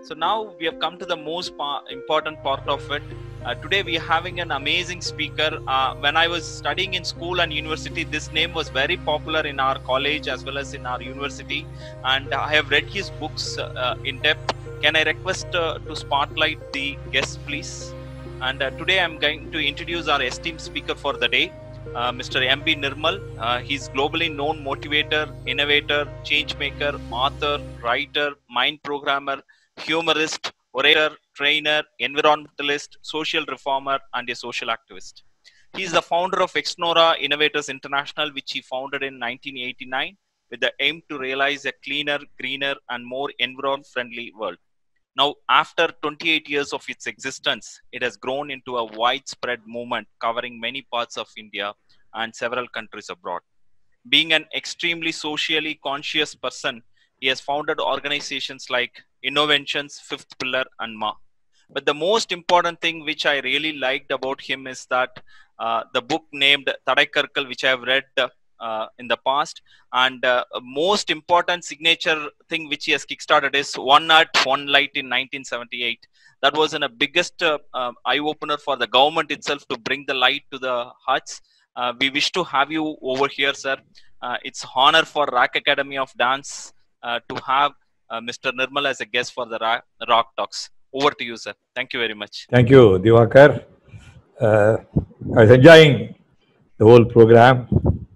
So now we have come to the most important part of it. Today we are having an amazing speaker. When I was studying in school and university, this name was very popular in our college as well as in our university. And I have read his books in depth. Can I request to spotlight the guest, please? And today I'm going to introduce our esteemed speaker for the day, Mr. M.B. Nirmal. He's globally known motivator, innovator, change maker, author, writer, mind programmer, humorist, orator, trainer, environmentalist, social reformer, and a social activist. He is the founder of Exnora Innovators International, which he founded in 1989 with the aim to realize a cleaner, greener, and more environment-friendly world. Now, after 28 years of its existence, it has grown into a widespread movement covering many parts of India and several countries abroad. Being an extremely socially conscious person, he has founded organizations like Innoventions, Fifth Pillar, and Ma. But the most important thing which I really liked about him is that the book named Tadai Karkal, which I have read in the past, and most important signature thing which he has kickstarted is One Earth, One Light in 1978. That was a biggest eye-opener for the government itself to bring the light to the huts. We wish to have you over here, sir. It's honor for Rock Academy of Dance to have Mr. Nirmal as a guest for the Rock Talks. Over to you, sir. Thank you very much. Thank you, Diwakar. I was enjoying the whole program,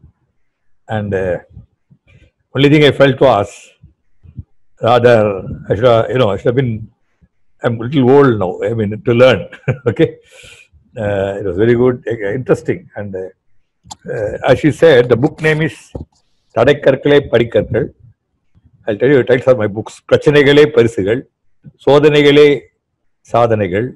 and only thing I felt was rather I should have been. I'm a little old now. I mean, to learn. Okay, it was very good, interesting, and as she said, the book name is Tadai Karkale Padi Karkal. I'll tell you the titles of my books. Prachanegale Parisugal, Sodhanegale Sadhanegal,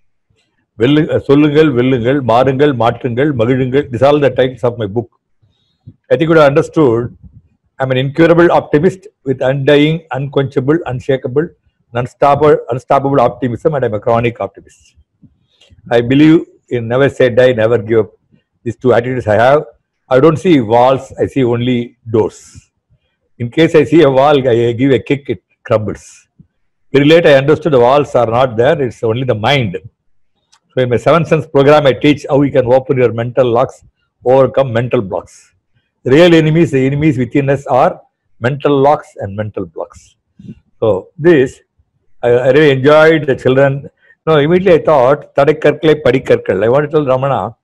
Solungal, Villungal, Marungal, Matrangal, Magilungal. These are all the titles of my book. I think you would have understood. I'm an incurable optimist with undying, unquenchable, unshakable, unstoppable optimism, and I'm a chronic optimist. I believe in never say die, never give up. These two attitudes I have. I don't see walls, I see only doors. In case I see a wall, I give a kick, it crumbles. Very late I understood the walls are not there, it's only the mind. So in my 7 Sense program, I teach how you can open your mental locks, overcome mental blocks. The real enemies, the enemies within us are mental locks and mental blocks. So this, I really enjoyed the children. No, immediately I thought, Tadai Karkale Padi Karkal. I want to tell Ramana,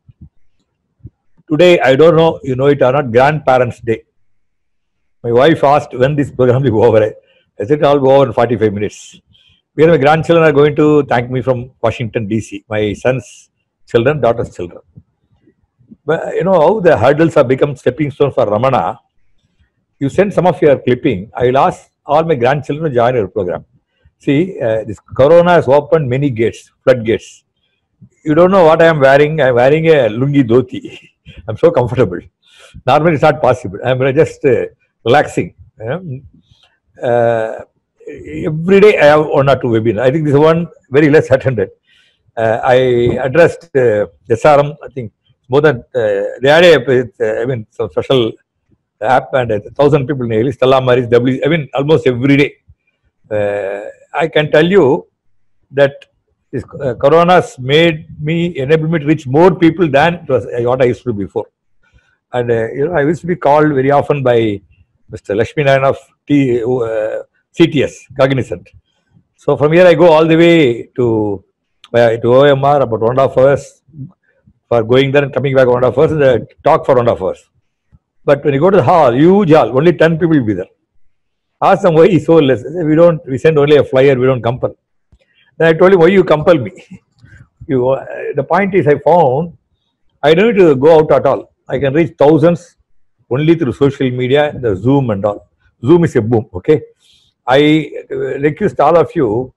today, I don't know, you know it or not, Grandparents' Day. My wife asked when this program will be over. I said it will be over in 45 minutes. Where my grandchildren are going to thank me from Washington, D.C. My son's children, daughter's children. But you know how the hurdles have become stepping stone for Ramana. You send some of your clipping. I will ask all my grandchildren to join your program. See, this Corona has opened many gates, floodgates. You don't know what I am wearing. I am wearing a lungi dhoti. I'm so comfortable. Normally, it's not possible. I'm just relaxing. Every day I have 1 or 2 webinars. I think this one very less attended. I addressed SRM, I think more than they had some special app and 1,000 people nearly. Stella Maris, almost every day. I can tell you that this Corona's enabled me to reach more people than what I used to do before. And I used to be called very often by Mr. Lakshmi Narayan of CTS, Cognizant. So from here I go all the way to OMR, about 1.5 hours for going there and coming back 1.5 hours, and talk for 1.5 hours. But when you go to the hall, huge hall, only 10 people will be there. Ask them why he's so less. We send only a flyer, we don't compel. Then I told him, why you compel me? The point is, I found I don't need to go out at all. I can reach thousands only through social media, the Zoom and all. Zoom is a boom, okay? I request all of you.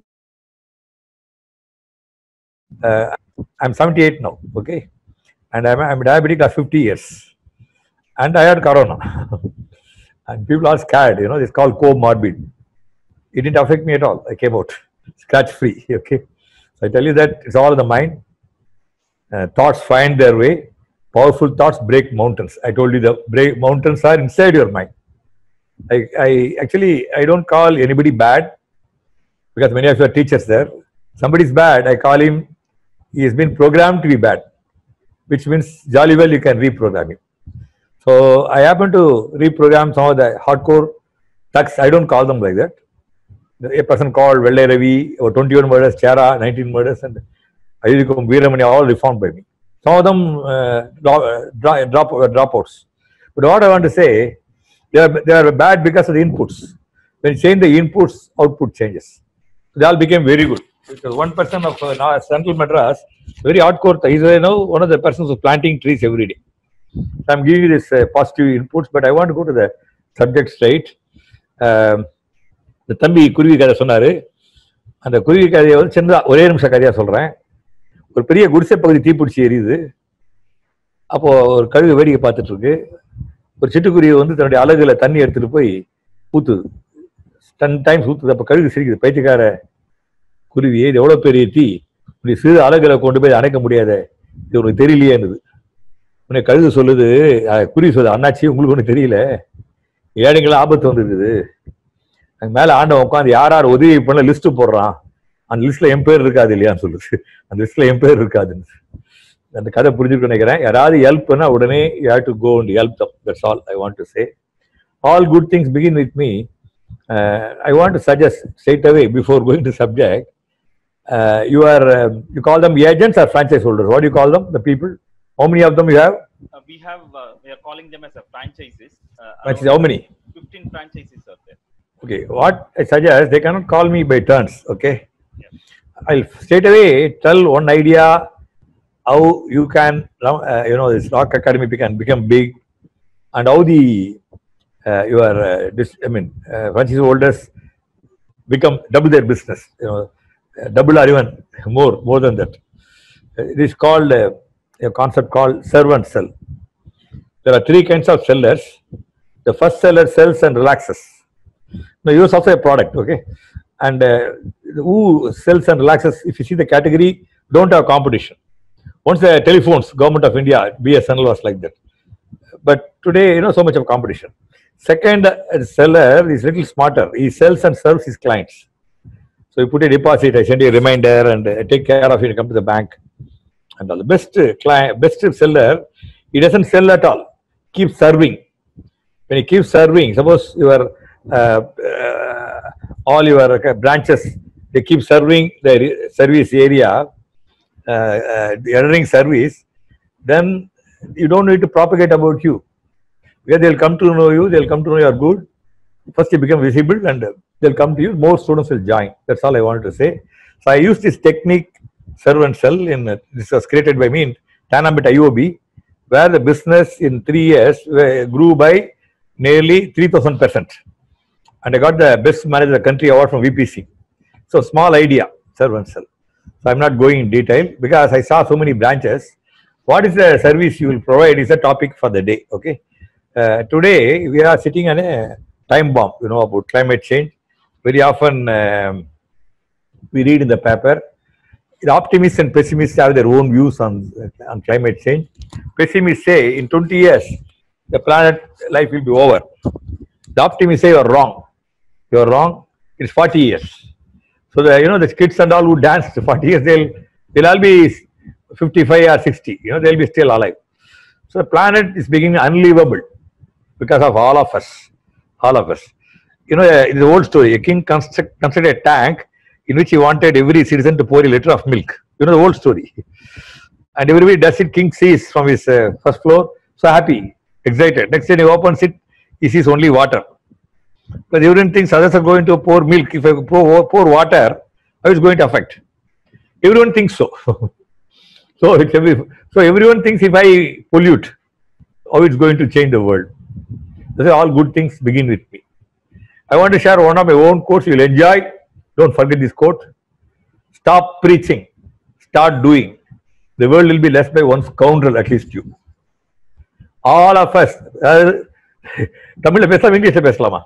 I'm 78 now, okay? And I'm diabetic last 50 years. And I had Corona. And people are scared, it's called comorbid. It didn't affect me at all. I came out scratch free, okay? So I tell you that it's all in the mind. Thoughts find their way. Powerful thoughts break mountains. I told you the mountains are inside your mind. I don't call anybody bad, because many of you are teachers there. Somebody is bad, I call him, he has been programmed to be bad, which means jolly well you can reprogram him. So I happen to reprogram some of the hardcore thugs. I don't call them like that. A person called Velle Ravi, or 21 murders, Chara, 19 murders, and Ayudikum, Veeramani, all reformed by me. Some of them dropouts. But what I want to say, they are bad because of the inputs. When you change the inputs, output changes. So they all became very good. Because one person of Central Madras, very hardcore, he's one of the persons who's planting trees every day. So I'm giving you this positive inputs, but I want to go to the subject straight. The தம்பி குருவி கதை சொன்னாரு. அந்த குருவி கதையை வந்து சின்னதா ஒரே நிமிஷம் கதையா சொல்றேன். ஒரு பெரிய குடிசை பகுதி தீப்பிடிச்சி எரியுது. அப்போ ஒரு கழுகு வேடிக்கை பார்த்துட்டு இருக்கு. ஒரு சிட்டுக்குருவி வந்து தன்னுடைய அலகுல தண்ணி எடுத்துட்டு போய் ஊத்துது. 10 times ஊத்துது. அப்ப கழுகு சிரிக்குது. பைத்தியக்கார குருவியே, இது எவ்வளவு பெரிய தீ, இப்படி சிறு அலகுல கொண்டு போய் அணைக்க முடியாத, இது உனக்கு தெரியலையேன்னுது. உன்னை கழுகு சொல்லுது, குருவி சொல்லுது, அண்ணாச்சி உங்களுக்கு ஒண்ணு தெரியல, ஏழைங்களா ஆபத்து வந்துருக்குது, அங்க மேல ஆண்டவன் உட்காந்து யார் யார் உதவி பண்ண லிஸ்ட் போடுறான், அந்த லிஸ்ட்ல என் பேர் இருக்காது இல்லையான்னு சொல்லுது. அந்த லிஸ்ட்ல என் பேர் இருக்காதுன்னு. அந்த கதை புரிஞ்சுக்க நினைக்கிறேன். யாராவது ஹெல்ப் பண்ணா உடனே you have to go and help them. That's all I want to say. All good things begin with me. I want to suggest straight away before going to subject. You call them agents or franchise holders? What do you call them? The people? How many of them you have? We are calling them as a franchises. Franchises, how many? 15 franchises are there. Okay, what I suggest, they cannot call me by turns, okay? Yeah. I'll straight away tell one idea how you can, this Rock Academy can become big, and how the franchise holders become double their business, double or even more than that. It is called a concept called servant sell. There are 3 kinds of sellers. The first seller sells and relaxes. Now, use also a product, okay? And who sells and relaxes, if you see the category, don't have competition. Once the telephones, Government of India, BSNL was like that. But today, so much of competition. Second seller is little smarter. He sells and serves his clients. So you put a deposit, I send you a reminder, and take care of it, you come to the bank. And all the best seller, he doesn't sell at all. Keep serving. When he keeps serving, suppose all your branches, they keep serving the service area, rendering service, then you don't need to propagate about you. Because they'll come to know you, they'll come to know you are good. First you become visible and they'll come to you, more students will join. That's all I wanted to say. So I used this technique, servant sell, this was created by me in Tanambit IOB, where the business in 3 years grew by nearly 3000%. And I got the best manager of the country award from VPC. So small idea, servant sell. So I'm not going in detail because I saw so many branches. What is the service you will provide is a topic for the day, okay? Today we are sitting on a time bomb, about climate change. Very often we read in the paper, the optimists and pessimists have their own views on climate change. Pessimists say in 20 years, the planet life will be over. The optimists say you are wrong. You are wrong. It's 40 years. So the kids and all who danced 40 years, they'll all be 55 or 60. They'll be still alive. So the planet is becoming unlivable because of all of us. All of us. It's an old story. A king constructed a tank in which he wanted every citizen to pour a liter of milk. The old story. And everybody does it. King sees from his first floor, so happy, excited. Next day he opens it, he sees only water. But everyone thinks others are going to pour milk. If I pour water, how is it going to affect? Everyone thinks so. So everyone thinks if I pollute, how it's going to change the world. That's why all good things begin with me. I want to share one of my own quotes. You'll enjoy. Don't forget this quote. Stop preaching. Start doing. The world will be less by one scoundrel, at least you. All of us. Tamil பேசலாம், இங்கிலீஷ்ல பேசலாமா?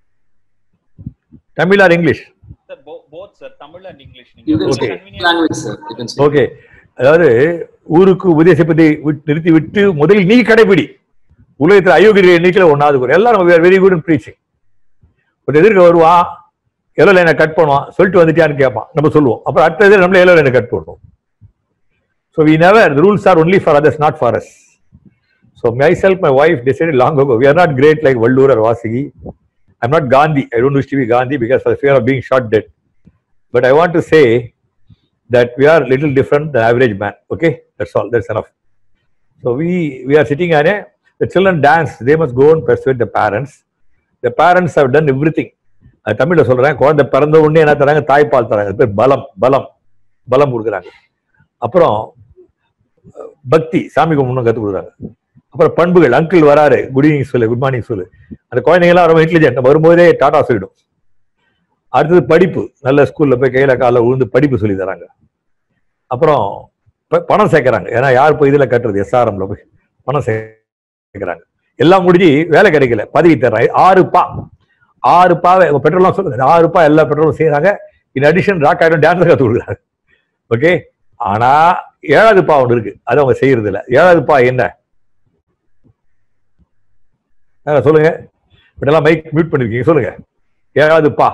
Tamil or English? Sir, both sir, Tamil and English. Okay. Language, sir. You can speak. Okay. அதாவது ஊருக்கு உபதேசப்பதை நிறுத்தி விட்டு முதலில் நீ கடைபிடி. உலகத்தில் அயோக்கிய எண்ணிக்கையில் ஒன்னாவது எல்லாரும் வெரி குட் இன் ப்ரீச்சிங். ஒரு எதிர்க்க வருவான், எல்லோ லைனை கட் பண்ணுவான், சொல்லிட்டு வந்துட்டியான்னு கேட்பான், நம்ம சொல்லுவோம். அப்புறம் அடுத்தது நம்மள எல்லோ லைனை கட் பண்ணுவோம். So we never, the rules are only for others, not for us. So myself, my wife decided long ago, we are not great like Vallur or Vasigi. I'm not Gandhi. I don't wish to be Gandhi because for the fear of being shot dead. But I want to say that we are little different than average man. Okay, that's all. That's enough. So we are sitting on the children dance. They must go and persuade the parents. The parents have done everything. தமிழ்ல சொல்றேன், குழந்தை பிறந்த உடனே என்ன தராங்க? தாய்ப்பால் தராங்க. அது பேர் பலம். பலம் பலம் கொடுக்குறாங்க. அப்புறம் பக்தி, சாமி கும்பிடணும் கற்றுக் கொடுக்குறாங்க. அப்புறம் பண்புகள், அங்கிள் வராரு, குட் ஈவினிங் சொல்லு, குட் மார்னிங் சொல்லு. அந்த குழந்தைங்களாம் ரொம்ப இன்டெலிஜென்ட், வரும்போதே டாடா சொல்லிடும். அடுத்தது படிப்பு, நல்ல ஸ்கூல்ல போய் கையில காலில் விழுந்து படிப்பு சொல்லி தராங்க. அப்புறம் பணம் சேர்க்கிறாங்க. ஏன்னா யார் போய் இதில் கட்டுறது, எஸ்ஆர்எம்ல போய் பணம் சேர்க்கிறாங்க. எல்லாம் முடிஞ்சு வேலை கிடைக்கல, பதவி தர்றாங்க. 6 பாவை பெட்ரோல்லாம் சொல்லுங்க, 6 ரூபாய் எல்லா பெட்ரோலும் செய்யறாங்க. இன் அடிஷன் ராக் ஆயிடும் டான்ஸ் கற்றுக் கொடுக்குறாங்க. ஓகே, ஆனா 7வது பா ஒன்று இருக்கு, அது அவங்க செய்யறது இல்லை. 7வது பா என்ன சொல்லுங்க? இப்படிலாம் மைக் மியூட் பண்ணிருக்கீங்க, சொல்லுங்க 7வது பா.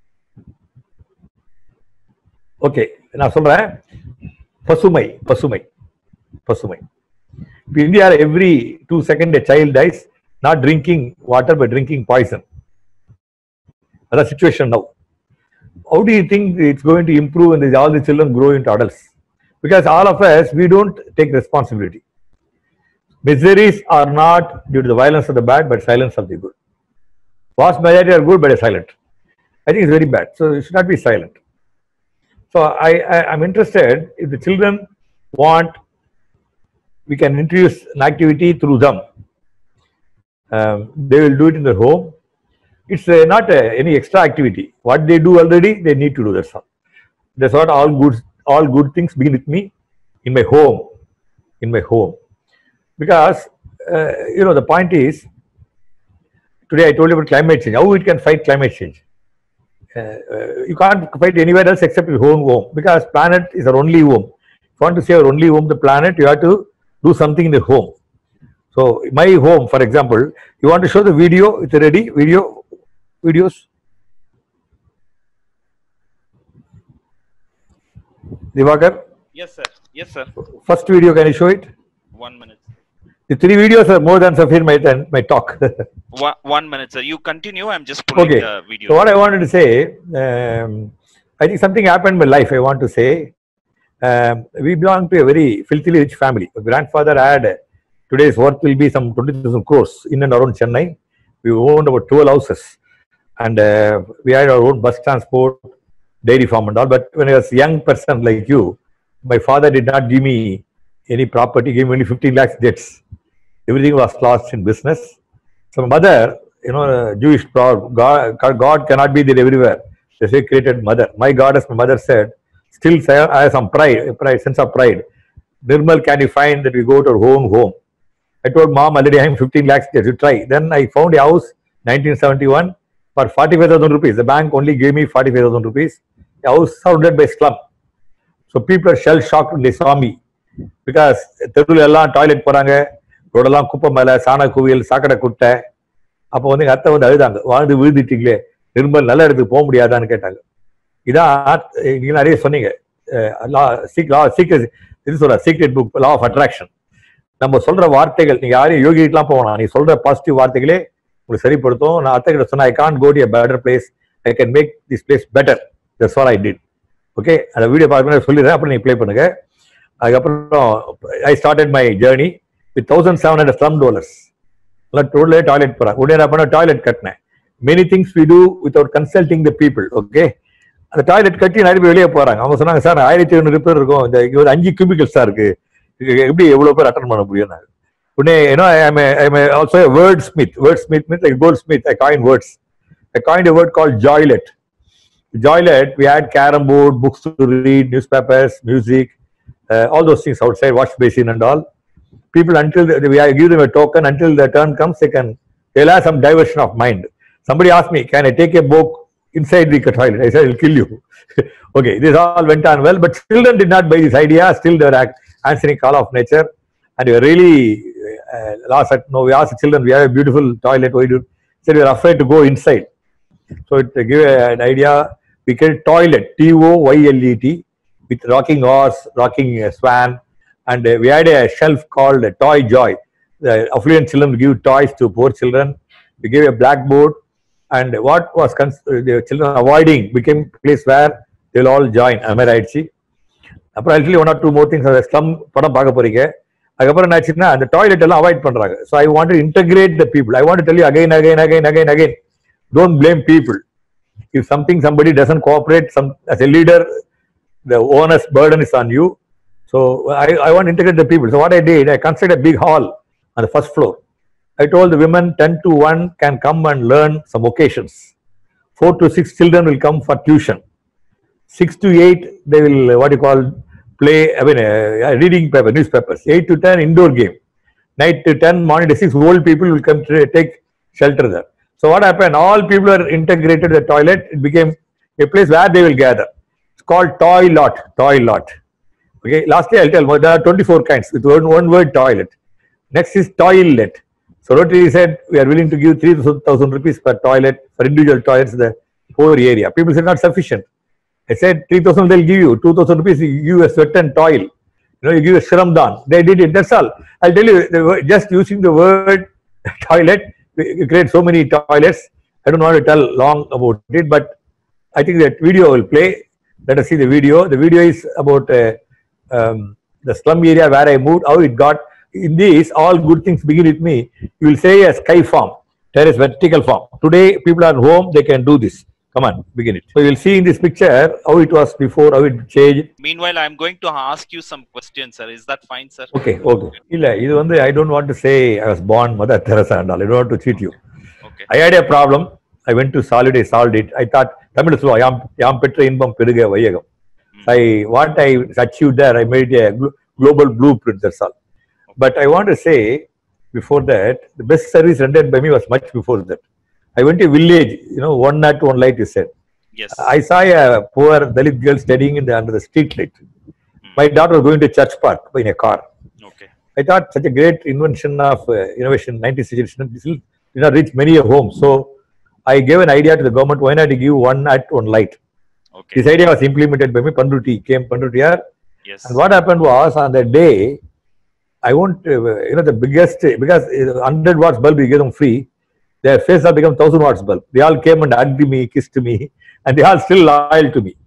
ஓகே, நான் சொல்றேன், பசுமை. பசுமை பசுமை. இப்போ இந்தியாவில் every 2 seconds a child dies not drinking water but drinking poison. That's the situation now. How do you think it's going to improve when all the children grow into adults? Because all of us, we don't take responsibility. Miseries are not due to the violence of the bad but silence of the good. Vast majority are good but are silent. I think it's very bad. So it should not be silent. So I'm interested, if the children want, we can introduce an activity through them. They will do it in their home. It's not any extra activity. What they do already, they need to do. That's all. That's what all good things begin with me, in my home. In my home. Because, the point is, today I told you about climate change. How it can fight climate change? You can't fight anywhere else except your own home, because planet is our only home. If you want to save our only home, the planet, you have to do something in the home. So my home, for example, you want to show the video? It's ready. Videos. Divakar? Yes, sir. Yes, sir. First video, can you show it? 1 minute. The 3 videos are more than sufficient my talk. 1 minute, sir. You continue. I'm just pulling the video. So what I wanted to say, I think something happened in my life. I want to say, we belong to a very filthily rich family. My grandfather had, today's worth will be some 20,000 crores in and around Chennai. We owned about 12 houses. And we had our own bus transport, dairy farm and all. But when I was a young person like you, my father did not give me any property, gave me only 15 lakhs debts. Everything was lost in business. So my mother, Jewish proud, God cannot be there everywhere. They say created mother. My goddess, my mother said, still I have some sense of pride. Nirmal, can you find that we go to our own home? I told mom, already I am 15 lakhs debts, you try. Then I found a house, 1971. For 45,000 rupees, the bank only gave me 45,000 rupees. I was surrounded by slum. So people are shell shocked when they saw me. Because தெருவில் எல்லாம் toilet போறாங்க, ரோடெல்லாம் குப்பை மேலே, சாண குவியல், சாக்கடை குட்டை. அப்போ வந்து எங்கள் அத்தை வந்து அழுதாங்க, வாழ்ந்து விழுந்துட்டீங்களே, நிர்மல் நல்ல இடத்துக்கு போக முடியாதான்னு கேட்டாங்க. இதான் நீங்க நிறைய சொன்னீங்க, secret book, law of attraction. நம்ம சொல்ற வார்த்தைகள், நீங்க யாரையும் யோகிக்கலாம் போகணும், நீ சொல்ற பாசிட்டிவ் வார்த்தைகளே உங்களுக்கு சரிப்படுத்தும். நான் அத்தை கிட்ட சொன்னேன், I can't go to a better place, I can make this place better. That's what I did. Okay, அந்த வீடியோ பார்க்க சொல்லிடுறேன், அப்புறம் நீங்க ப்ளே பண்ணுங்க. அதுக்கப்புறம் I started my journey with 1700 slum dwellers. ரோட்லேயே டாய்லெட் போறாங்க. உடனே நான் பண்ண டாய்லெட் கட்டினேன். Many things we do without consulting the people. Okay, அந்த டாய்லெட் கட்டி நிறைய பேர் வெளியே போறாங்க. அவங்க சொன்னாங்க, சார் 1500 பேர் இருக்கும், இங்க ஒரு 5 கியூபிக்கல்ஸ் தான் இருக்கு, எப்படி எவ்வளவு பேர் அட்டன் பண்ண முடியும்? I'm also a wordsmith. Wordsmith means like goldsmith. I coined words. I coined a word called joylet. Joylet, we had carom board, books to read, newspapers, music, all those things outside, wash basin and all. People, until we give them a token, until the turn comes, they'll have some diversion of mind. Somebody asked me, can I take a book inside the toilet? I said, I'll kill you. Okay, this all went on well, but children did not buy this idea. Still they were answering call of nature. And we were really we asked the children, we have a beautiful toilet, why do? Said we are afraid to go inside. So it give an idea. We create toilet, TOYLET, with rocking horse, rocking swan, and we had a shelf called Toy Joy. The affluent children give toys to poor children. We gave a blackboard, and what was the children avoiding became place where they'll all join. Am I right? See? அப்புறம் actually one or two more things அந்த slum படம் பார்க்க போறீங்க. அதுக்கப்புறம் என்ன ஆச்சுன்னா அந்த toilet எல்லாம் அவாய்ட் பண்றாங்க. So I want to integrate the people. I want to tell you again. Don't blame people. If somebody doesn't cooperate, as a leader, the onus burden is on you. So I want to integrate the people. So what I did, I constructed a big hall on the first floor. I told the women 10 to 1 can come and learn some occasions. 4 to 6 children will come for tuition. 6 to 8 they will play reading newspapers. 8 to 10 indoor game. 9 to 10 morning to 6 old people will come to take shelter there. So what happened? All people are integrated the toilet. It became a place where they will gather. It's called toy lot. Okay. Lastly, I'll tell you, there are 24 kinds with one word, toilet. Next is toilet. So Rotary said we are willing to give 3,000 rupees per toilet for individual toilets in the poor area. People said not sufficient. I said 3,000 they'll give you. 2,000 rupees you give a sweat and toil. You give a shramdan. They did it. That's all. I'll tell you, just using the word toilet, we create so many toilets. I don't want to tell long about it, but I think that video will play. Let us see the video. The video is about the slum area where I moved, how it got. In this, all good things begin with me. You will say a sky farm, terrace vertical farm. Today, people are home, they can do this. Come on, begin it. So you will see in this picture how it was before, how it changed. Meanwhile, I am going to ask you some questions, sir. Is that fine, sir? Okay. I don't want to say I was born Mother Teresa and all. I don't want to cheat you. Okay. I had a problem. I went to solid, I solved it. I thought, Tamil slow, yam petra inbam peruga vayagam. What I achieved there, I made a global blueprint, that's all. But I want to say, before that, the best service rendered by me was much before that. I went to a village, one night, one light, you said. Yes. I saw a poor Dalit girl studying under the street light. My daughter was going to Church Park in a car. Okay. I thought such a great invention of innovation, 19th century, did not reach many a home. So I gave an idea to the government, why not give one night, one light? Okay. This idea was implemented by me. Pandruti came, Pandruti here. Yes. And what happened was, on that day, I want, the biggest, because 100 watts bulb we gave them free, their face have become 1000 watts bulb. They all came and hugged me, kissed me, and they are still loyal to me.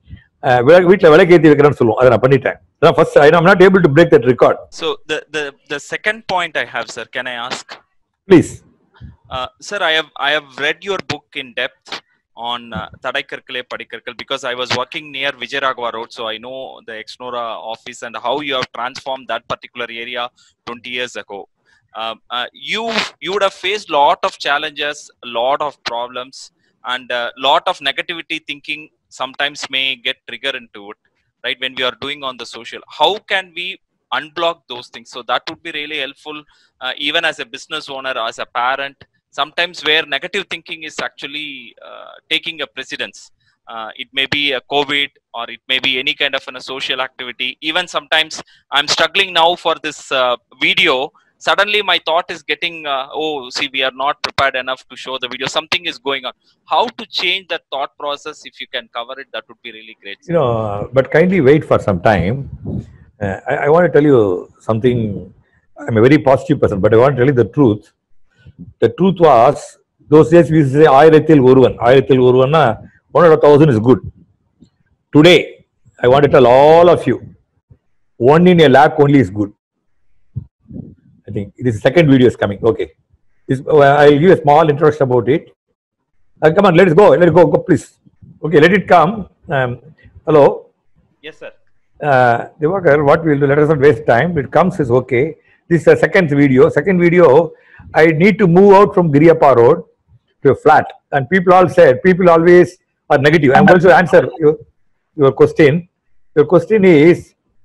First, I'm not able to break that record. So the second point I have, sir, can I ask? Please. Sir, I have read your book in depth on Thadaikarkale Padikarkal because I was working near Vijayaraghavan Road, so I know the Exnora office and how you have transformed that particular area 20 years ago. You would have faced a lot of challenges, a lot of problems, and a lot of negativity thinking sometimes may get triggered into it, right, when we are doing on the social. How can we unblock those things? So that would be really helpful, even as a business owner, as a parent, sometimes where negative thinking is actually taking a precedence. It may be a COVID, or it may be any kind of a social activity. Even sometimes I'm struggling now for this video. Suddenly my thought is getting, we are not prepared enough to show the video. Something is going on. How to change that thought process? If you can cover it, that would be really great. But kindly wait for some time. I want to tell you something. I'm a very positive person, but I want to tell you the truth. The truth was, those days we used to say, Ayrathil Oruvan. Ayrathil Oruvanna, 1 out of 1,000 is good. Today, I want to tell all of you, 1 in a lakh only is good. I think this second video is coming. Okay. I'll give a small introduction about it. Come on, let it go. Let it go, please. Okay, let it come. Hello. Yes, sir. Divakar, what we'll do, let us not waste time. It comes is okay. This is the second video. Second video, I need to move out from Giriyappa Road to a flat. And people all said, people always are negative. I'm going to answer your question. Your question is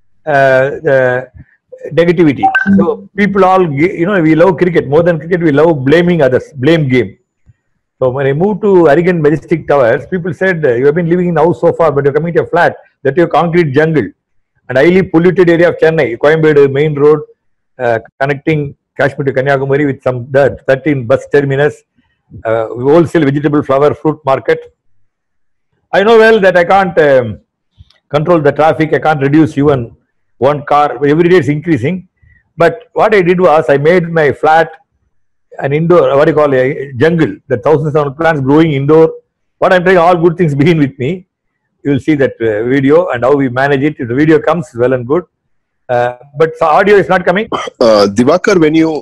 negativity. So people all, we love cricket. More than cricket, we love blaming others. Blame game. So when I moved to Arrogant Majestic Towers, people said, you have been living in a house so far, but you're coming to a flat. That is a concrete jungle. And highly polluted area of Chennai, Coimbatore main road, connecting Kashmir to Kanyakumari with some 13 bus terminus, wholesale vegetable, flower, fruit market. I know well that I can't control the traffic. I can't reduce even one car. Every day it's increasing. But what I did was I made my flat an indoor, what do you call a jungle, the thousands of plants growing indoor. What I'm trying, all good things begin with me. You will see that video and how we manage it. If the video comes, well and good. But the audio is not coming. Diwakar, when you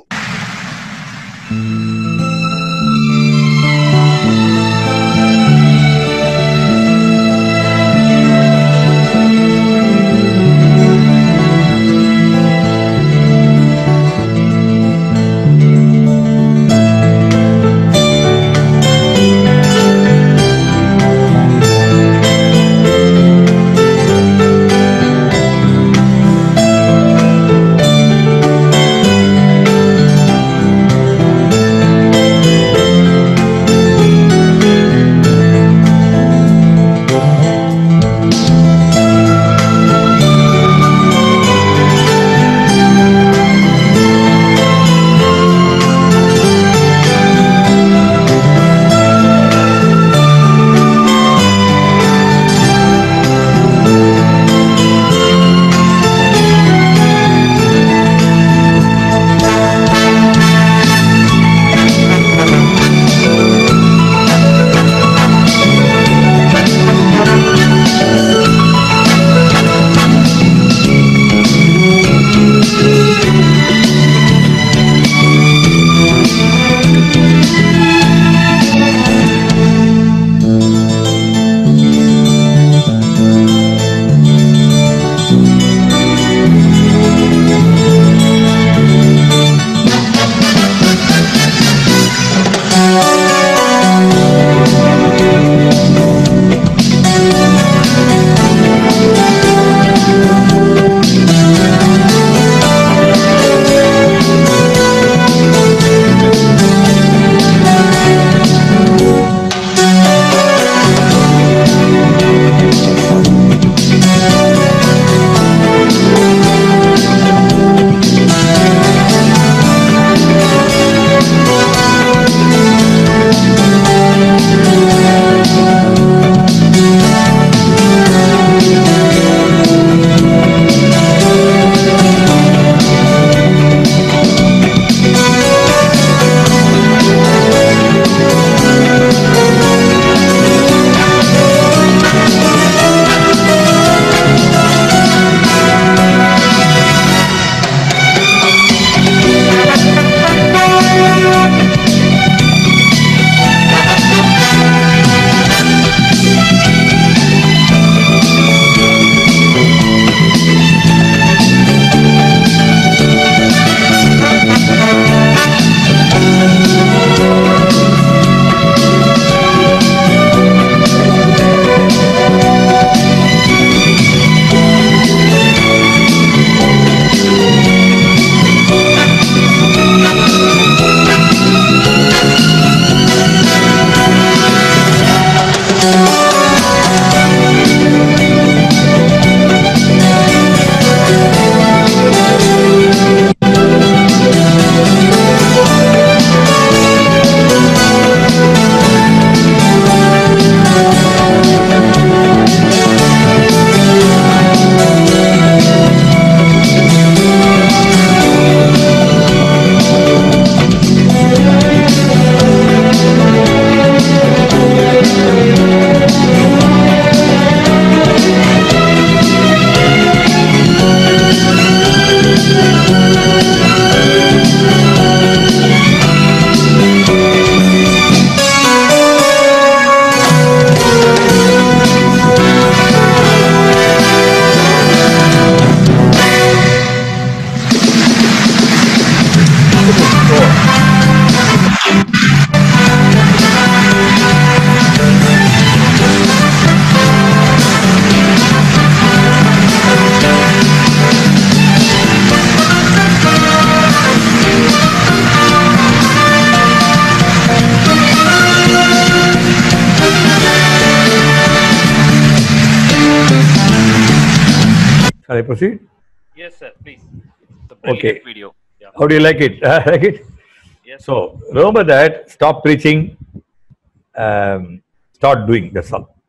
Shall I proceed? Yes, sir. Please. The brilliant Okay. video. Yeah. How do you like it? Like it? Yes. So remember that stop preaching, start doing. That's all.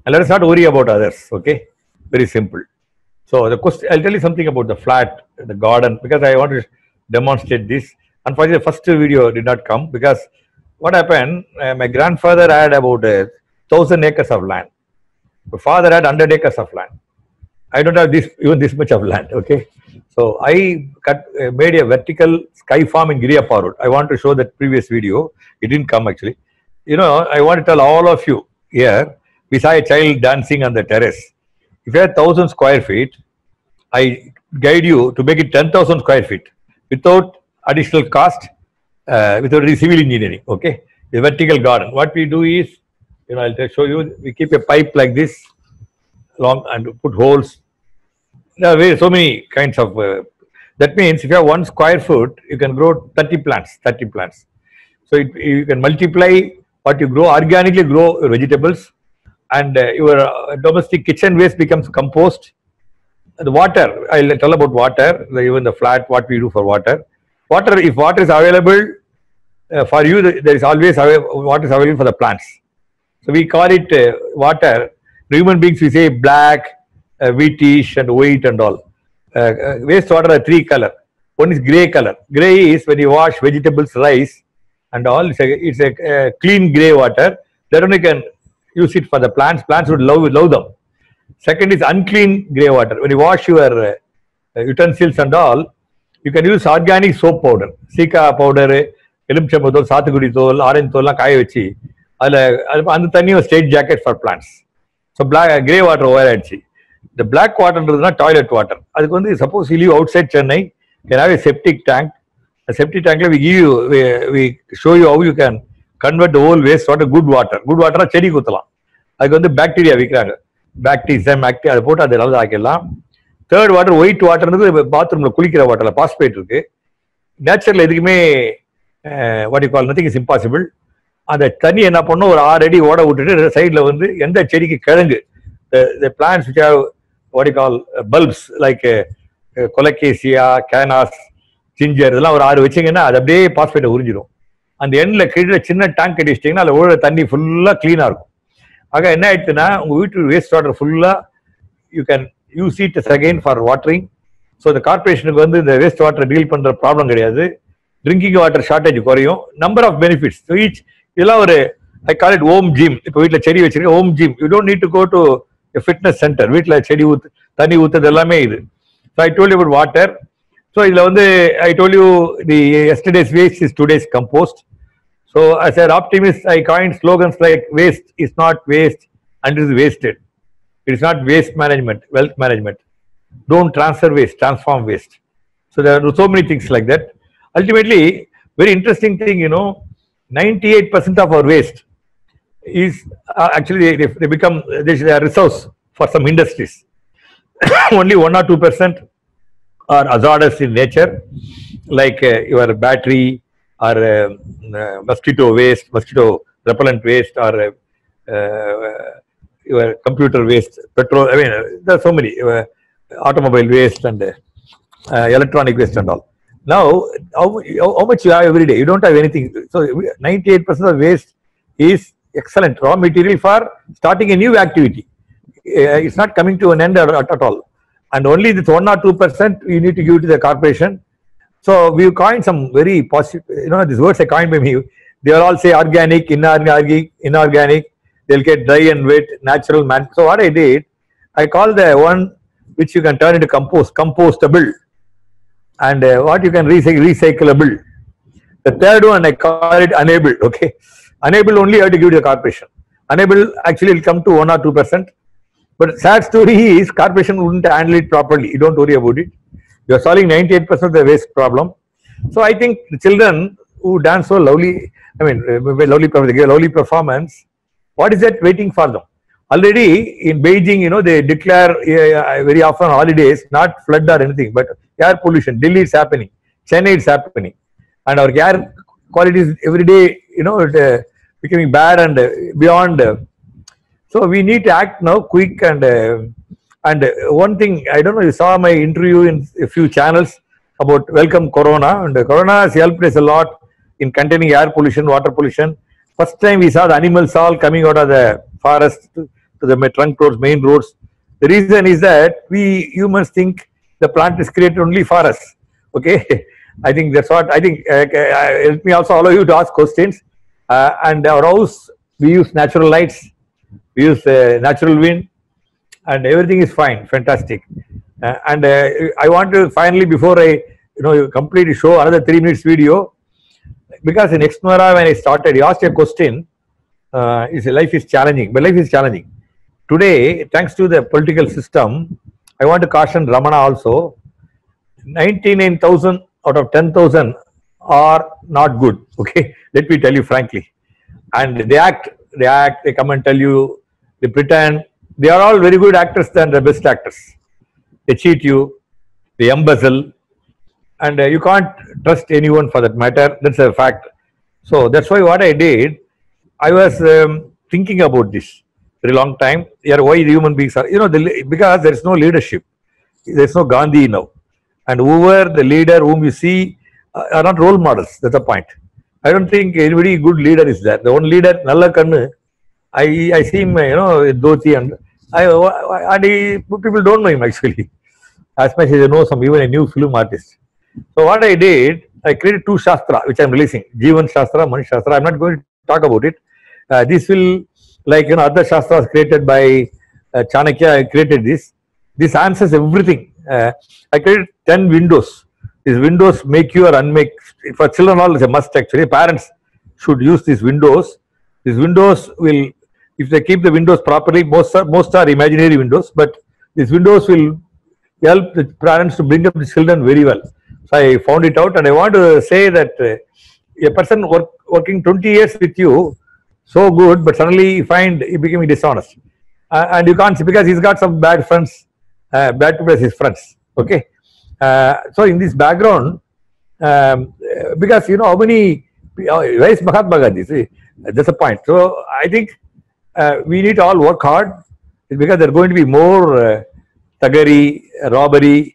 and let us not worry about others. Okay, very simple. So the question, I'll tell you something about the flat, the garden, because I want to demonstrate this. Unfortunately, the first video did not come because what happened? My grandfather had about 1,000 acres of land. My father had 100 acres of land. I don't have even this much of land. Okay, so I made a vertical sky farm in Giriyappa Road. I want to show that previous video. It didn't come actually. You know, I want to tell all of you here. We saw a child dancing on the terrace. If you have 1,000 square feet, I guide you to make it 10,000 square feet without additional cost, without civil engineering. Okay, the vertical garden. What we do is, you know, I'll show you. We keep a pipe like this, long, and put holes. There are so many kinds of. That means if you have 1 square foot, you can grow 30 plants. 30 plants. So you can multiply what you grow, organically grow your vegetables, and your domestic kitchen waste becomes compost. The water, I'll tell about water, even the flat, what we do for water. Water, if water is available for you, there is always water is available for the plants. So we call it water. Human beings, we say black, wheatish, and white and all. Waste water are 3 color. One is grey color. Grey is when you wash vegetables, rice, and all. It's a clean grey water. That only can use it for the plants. Plants would love them. Second is unclean grey water. When you wash your utensils and all, you can use organic soap powder. Sika powder, elimchambadol, sathagudi orange toll, kaya vechi. And the straight jacket for plants. So black grey water over. The black water is not toilet water. Suppose you live outside Chennai, you can have a septic tank. A septic tank we give you, we show you how you can convert the whole waste water good water. Good water is chedi kutala. The bacteria vikranga. Bacterium, third water, white water, bathroom kulikira water, phosphate. Naturally, what you call nothing is impossible. And the tani and upon over already water would side level and the cherry the plants which have what you call bulbs like colocasia, canas, ginger, the day phosphate original. And the end like a chinna tank it is taken over tani full cleaner. Again, waste water full, you can use it again for watering. So the corporation the waste water deal the problem. Drinking water shortage, number of benefits. So each, I call it home gym. Home gym. You don't need to go to a fitness center. So I told you about water. So I told you the yesterday's waste is today's compost. So as an optimist, I coined slogans like waste is not waste and it is wasted. It is not waste management, wealth management. Don't transfer waste, transform waste. So there are so many things like that. Ultimately, very interesting thing, 98% of our waste is actually they become they are resource for some industries. Only 1 or 2% are hazardous in nature, like your battery, or mosquito waste, mosquito repellent waste, or your computer waste, petrol. I mean, there are so many automobile waste and electronic waste and all. Now, how much you have every day? You don't have anything. So, 98% of waste is excellent raw material for starting a new activity. It's not coming to an end at all. And only this 1 or 2% you need to give to the corporation. So we coined some very positive, these words are coined by me. They will all say organic, inorganic. They'll get dry and wet, natural, man. So what I did, I call the one which you can turn into compostable, and what you can recyclable. The third one I call it unable. Okay, unable only you have to give to the corporation. Unable actually will come to 1 or 2%. But sad story is corporation wouldn't handle it properly. You don't worry about it. You are solving 98% of the waste problem. So I think the children who dance so lovely, lovely performance, what is that waiting for them? Already in Beijing, they declare very often holidays, not flood or anything, but air pollution. Delhi is happening, Chennai is happening, and our air quality is every day, becoming bad and beyond. So we need to act now, quick and one thing, I don't know, you saw my interview in a few channels about Welcome Corona, and Corona has helped us a lot in containing air pollution, water pollution. First time we saw the animals all coming out of the forest to the trunk roads, main roads. The reason is that we humans think the plant is created only for us. Okay, I think that's what I think. Let me also allow you to ask questions. And our house, we use natural lights, we use natural wind, and everything is fine, fantastic. And I want to finally, before I completely show another 3 minutes video, because in Exnora when I started, you asked a question. Is life is challenging, but life is challenging. Today, thanks to the political system, I want to caution Ramana also. 99,000 out of 10,000 are not good. Okay, let me tell you frankly. And they act, they come and tell you, they pretend. They are all very good actors than the best actors. They cheat you, they embezzle, and you can't trust anyone for that matter. That's a fact. So that's why what I did, I was thinking about this for a long time. Why human beings are, because there is no leadership. There is no Gandhi now. And whoever the leader whom you see are not role models. That's the point. I don't think anybody good leader is there. The one leader, Nalla Kannu, I see him, dhoti, and people don't know him actually. As much as I know even a new film artist. So what I did, I created 2 Shastra, which I am releasing. Jivan Shastra, Mani Shastra. I am not going to talk about it. This will, like, other Shastras created by Chanakya, I created this. This answers everything. I created 10 windows. These windows make you or unmake. For children, all is a must actually. Parents should use these windows. These windows will, if they keep the windows properly, most are imaginary windows, but these windows will help the parents to bring up the children very well. So I found it out, and I want to say that a person working 20 years with you, so good, but suddenly you find he becoming dishonest. And you can't see because he's got some bad friends, bad people as his friends. Okay. So in this background, because how many, where is Mahatma Gandhi? See, that's a point. So I think we need to all work hard because there are going to be more thuggery, robbery,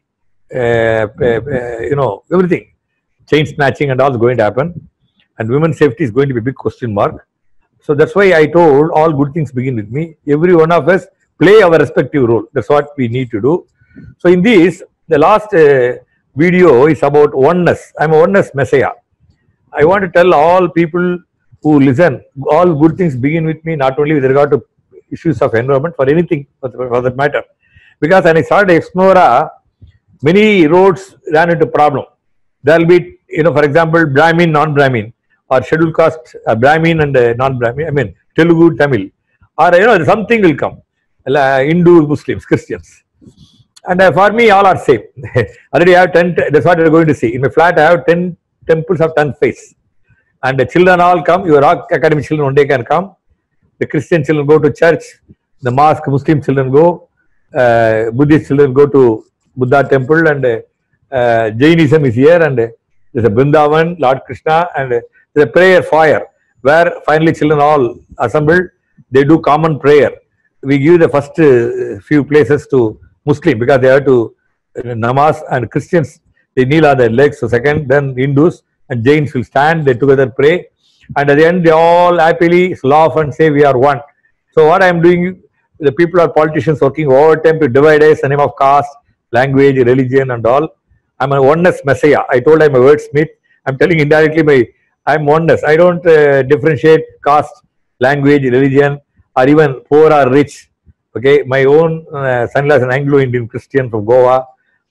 everything, chain snatching and all is going to happen, and women's safety is going to be a big question mark. So that's why I told all good things begin with me. Every one of us play our respective role. That's what we need to do. So in this, the last video is about oneness. I'm a oneness messiah. I want to tell all people who listen, all good things begin with me, not only with regard to issues of environment, for anything for that matter. Because when I started Exnora, many roads ran into problem. There will be, for example, Brahmin, non-Brahmin, or scheduled caste, Brahmin and non-Brahmin, I mean, Telugu, Tamil, or something will come, Hindu, Muslims, Christians. And for me, all are same. Already I have 10, that's what you're going to see. In my flat, I have 10 temples of 10 faiths. And the children all come, your rock academy children one day can come. The Christian children go to church, the mosque, Muslim children go, Buddhist children go to Buddha temple, and Jainism is here, and there's a Vrindavan, Lord Krishna, and there's a prayer fire where finally children all assembled. They do common prayer. We give the first few places to Muslim because they have to namaz, and Christians they kneel on their legs. So second, then Hindus and Jains will stand. They together pray, and at the end they all happily laugh and say we are one. So what I am doing, the people are politicians working overtime to divide us in the name of caste, language, religion, and all. I'm a oneness messiah. I told I'm a wordsmith. I'm telling indirectly I'm oneness. I don't differentiate caste, language, religion, or even poor or rich. Okay, my own son-in-law is an Anglo-Indian Christian from Goa.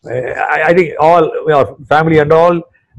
I think all family and all,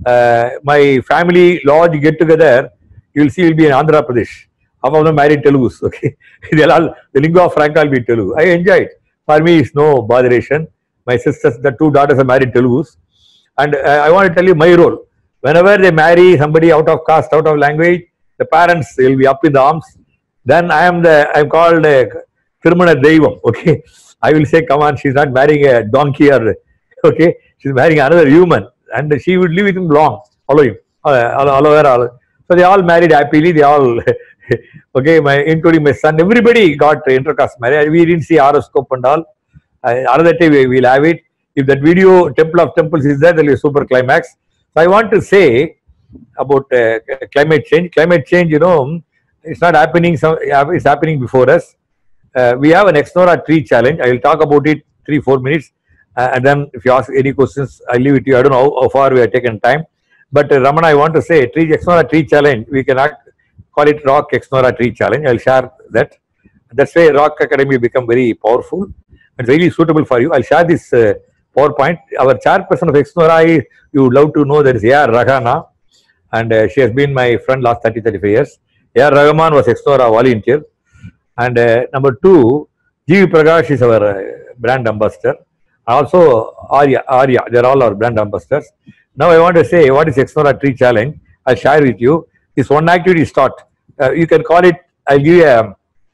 my family large get together, you will see will be in Andhra Pradesh. Half of them married Telugus. Okay, the lingua franca will be Telugu. I enjoy it. For me, it's no botheration. My sisters, the 2 daughters are married Telugus. And I want to tell you my role. Whenever they marry somebody out of caste, out of language, the parents will be up in the arms. Then I'm called a Thirumana Deivam. Okay, I will say, come on, she's not marrying a donkey or okay, she's marrying another human, and she would live with him long. Follow him, all. So they all married happily. They all okay, including my son. Everybody got intercaste marriage. We didn't see horoscope and all. Another day we'll have it. If that video Temple of Temples is there, there will be a super climax. So I want to say about climate change. Climate change, it's not happening. It's happening before us. We have an Exnora tree challenge. I will talk about it 3-4 minutes, and then if you ask any questions, I'll leave it to you. I don't know how far we have taken time, but Ramana, I want to say Exnora tree challenge. We cannot call it Rock Exnora tree challenge. I'll share that. That's why Rock Academy become very powerful. It's really suitable for you. I'll share this PowerPoint. Our chairperson of Exnora, you would love to know, that is A.R. Rahana, and she has been my friend last 30-35 years. A.R. Rahman was Exnora volunteer. And number 2, G.V. Prakash is our brand ambassador. Also, Arya, they're all our brand ambassadors. Now I want to say, what is Exnora tree challenge? I'll share with you. This one activity start. You can call it, I'll give you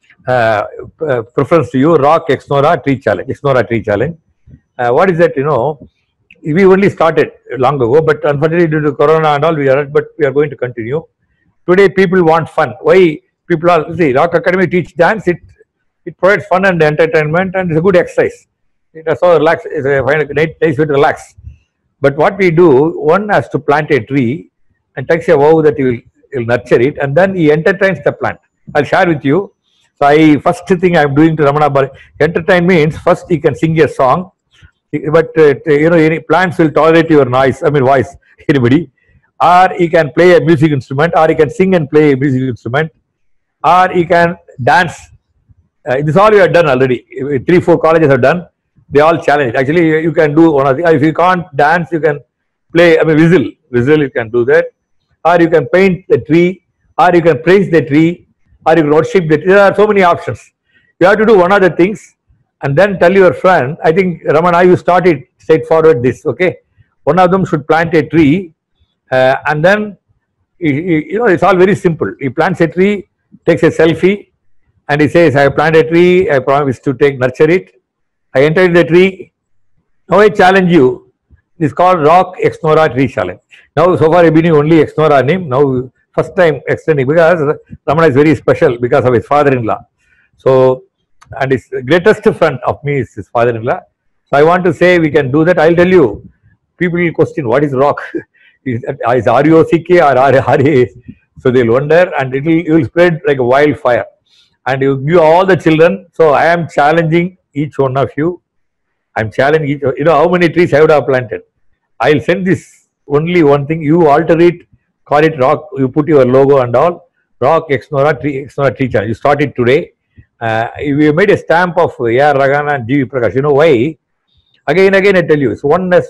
a preference to you, Rock Exnora tree challenge. Exnora tree challenge. What is that? We only started long ago, but unfortunately due to Corona and all, we are going to continue. Today people want fun. Why? People are, see, Rock Academy teach dance. It provides fun and entertainment, and it's a good exercise. It's so relax. It's a nice way to relax. But what we do, one has to plant a tree and takes a vow that he will nurture it, and then he entertains the plant. I'll share with you. So first thing I'm doing to Ramana Bari, entertain means first he can sing a song, but any plants will tolerate your noise. I mean voice. Anybody, or he can play a music instrument, or he can sing and play a music instrument, or he can dance. This is all we have done already. 3-4 colleges have done. They all challenge. Actually, you can do one of the. If you can't dance, you can play. I mean, whistle. You can do that, or you can paint the tree, or you can praise the tree, or you can worship the tree. There are so many options. You have to do one of the things, and then tell your friend. I think Ramana, you started straightforward this. Okay, one of them should plant a tree, and then it's all very simple. He plants a tree, takes a selfie, and he says, "I planted a tree. I promise to nurture it. I entered the tree. Now I challenge you." It's called Rock Exnora Tree Challenge. Now, so far I've been only Exnora name. Now, first time extending, because Ramana is very special because of his father-in-law. So, and his greatest friend of me is his father-in-law. So, I want to say we can do that. I'll tell you. People will question, what is rock? Is R-O-C-K or R-A? So, they'll wonder, and it will spread like a wildfire. And you give all the children. So, I am challenging each one of you. I'm challenging each, how many trees I would have planted. I'll send this only one thing. You alter it, call it Rock. You put your logo and all. Rock Exnora Tree Challenge. You start it today. We made a stamp of A.R. Rahana and G.V. Prakash. You know why? Again I tell you, it's oneness.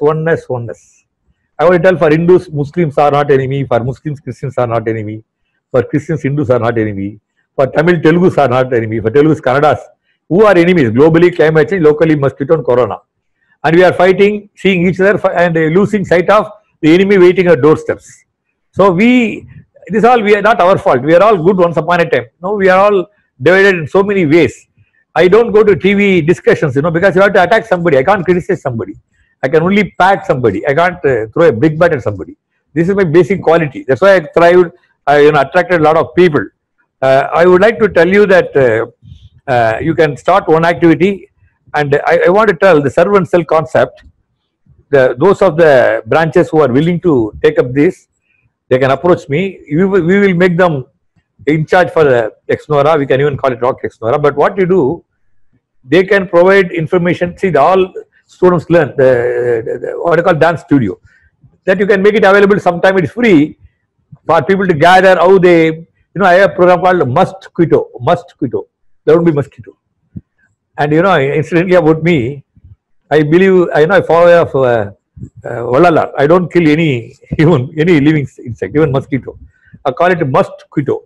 I want to tell, for Hindus, Muslims are not enemy. For Muslims, Christians are not enemy. For Christians, Hindus are not enemy. For Tamil, Telugus are not enemy. For Telugus, Kannadas. Who are enemies? Globally, climate change, locally, mosquito and corona. And we are fighting, seeing each other and losing sight of the enemy waiting at doorsteps. So we are not our fault. We are all good once upon a time. No, we are all divided in so many ways. I don't go to TV discussions, because you have to attack somebody. I can't criticize somebody. I can only pat somebody. I can't throw a big bat at somebody. This is my basic quality. That's why I thrived. I attracted a lot of people. I would like to tell you that you can start one activity, and I want to tell the servant cell concept. Those of the branches who are willing to take up this, they can approach me. We will make them in charge for the Exnora. We can even call it Rock Exnora. But what you do, they can provide information. See, all students learn the what I call dance studio. That you can make it available. Sometime it is free for people to gather. How they, I have a program called Mosquito. There would be mosquito. And incidentally about me, I believe, I follow Vallalar. I don't kill any living insect, even mosquito. I call it Mosquito.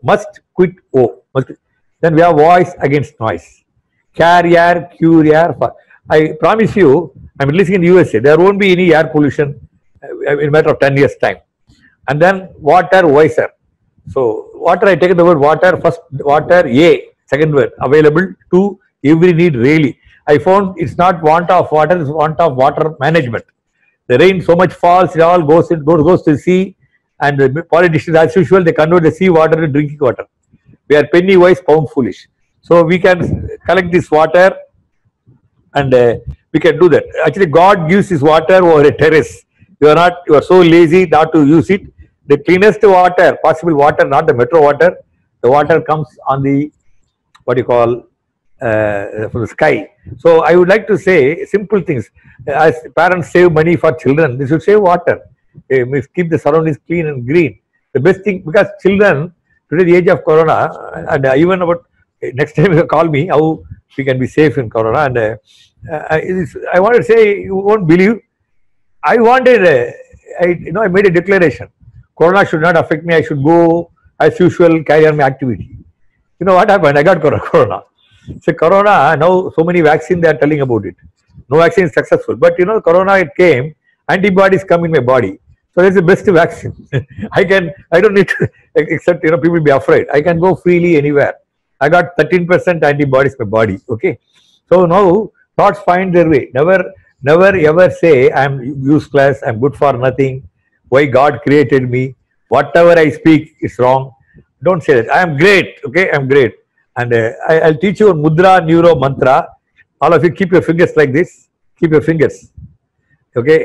Then we have voice against noise. Carrier, courier. I promise you, I'm releasing in the USA, there won't be any air pollution in a matter of 10 years time. And then water, wiser. So water, I take the word water, first water, second word, available to every need really. I found it's not want of water, it's want of water management. The rain so much falls, it all goes to the sea, and the politicians, as usual, they convert the sea water to drinking water. We are penny wise, pound foolish. So we can collect this water, and we can do that. Actually, God gives His water over a terrace. You are so lazy not to use it. The cleanest water, possible water, not the metro water. The water comes on the, what you call, for the sky. So I would like to say simple things. As parents save money for children, they should save water. They must keep the surroundings clean and green. The best thing, because children today, the age of corona, and even about next time you call me, how we can be safe in corona. And I want to say, you won't believe. I wanted, I made a declaration. Corona should not affect me. I should go as usual, carry on my activity. You know what happened? I got corona. So corona, now so many vaccines they are telling about it. No vaccine is successful. But corona, it came, antibodies come in my body. So that's the best vaccine. I don't need to, except, people be afraid. I can go freely anywhere. I got 13% antibodies in my body. Okay. So now thoughts find their way. Never ever say I'm useless, I'm good for nothing. Why God created me? Whatever I speak is wrong. Don't say that. I am great. Okay, I'm great. And I'll teach you a mudra neuro mantra. All of you keep your fingers like this. Keep your fingers. Okay.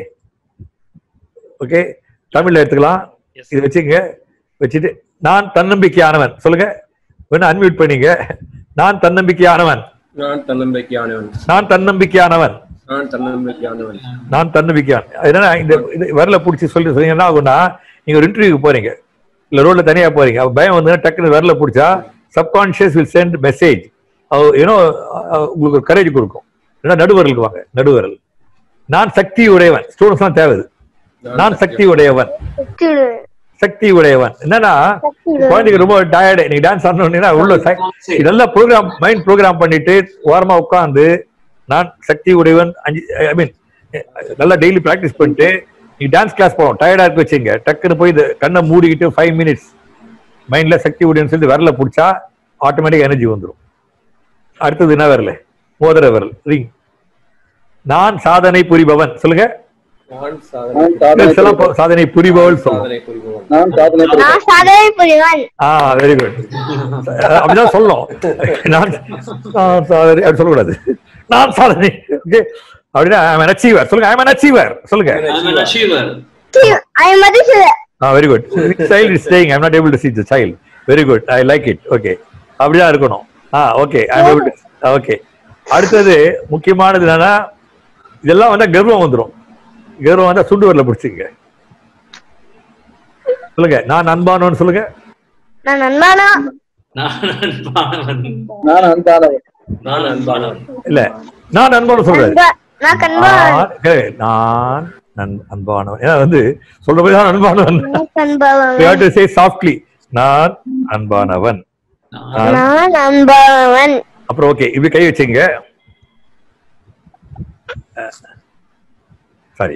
Okay. Tamil எடுத்துக்கலாம். இது வச்சிட்டு நான் தன்னம்பிக்கையானவன் சொல்லுங்க. வேணா unmute பண்ணீங்க. நான் தன்னம்பிக்கையானவன். நான் தன்னம்பிக்கையானவன். நான் தன்னம்பிக்கையானவன். நான் தன்னம்பிக்கையானவன். நான் தன்னம்பிக்கையான். அதனால இந்த வரல பிடிச்சி சொல்லி என்ன ஆகும்னா, நீங்க ஒரு இன்டர்வியூக்கு போறீங்க, இல்ல ரோட்ல தனியா போறீங்க, பயம் வந்து டக்குன்னு வரல பிடிச்சா சப்கான்சியஸ் வில் சென்ட் மெசேஜ். உங்களுக்கு ஒரு கரேஜ் கொடுக்கும். நடுவரலுக்கு வாங்க. நடுவரல். நான் சக்தி உடையவன். ஸ்டூடெண்ட்ஸ் எல்லாம் தேவை. நான் சக்தி உடையவன். சக்தி உடையவன் என்னன்னா, குழந்தைக்கு ரொம்ப டயர்டு, நீங்க டான்ஸ் ஆடணும்னா உள்ள இதெல்லாம் ப்ரோக்ராம் மைண்ட் ப்ரோக்ராம் பண்ணிட்டு ஓரமா உட்காந்து நான் சக்தி உடையவன் ஐ மீன் நல்லா டெய்லி ப்ராக்டிஸ் பண்ணிட்டு நீ டான்ஸ் கிளாஸ் போகணும். டயர்டா இருக்கு வச்சுங்க, டக்குன்னு போய் இந்த கண்ணை மூடிக்கிட்டு 5 minutes மைண்ட்ல சக்தி உடையவன் சொல்லி விரல பிடிச்சா ஆட்டோமேட்டிக் எனர்ஜி வந்துடும். அடுத்தது என்ன விரல? மோதிர விரல், ரிங். நான் சாதனை புரிபவன் சொல்லுங்க. சாதனை புரிபவள் சொல்லுவோம். Very good. அப்படிதான் சொல்லணும். நான் சாதனை அப்படி சொல்லக்கூடாது. நான் சாதனை அப்படின்னா I'm an achiever. சொல்லுங்க. I'm an achiever. சொல்லுங்க. Very good. Child is saying I'm not able to see the child. Very good. I like it. Okay. அப்படிதான் இருக்கணும். Okay. I'm able to. Okay. அடுத்தது முக்கியமானது என்னன்னா, இதெல்லாம் வந்தா கர்வம் வந்துடும். கர்வம் வந்தா சுண்டு வரல பிடிச்சிங்க. சொல்லுங்க. நான் அன்பானவன் சொல்லுங்க. நான் அன்பானவன். இல்ல, நான் அன்பானவன் சொல்றேன். நான் அன்பானவன். ஏன்னா வந்து சொல்றபோது தான் அன்பானவன். You have to say softly. நான் அன்பானவன். நான் அன்பானவன். அப்புறம் ஓகே, இப்படி கை வச்சுங்க. சாரி.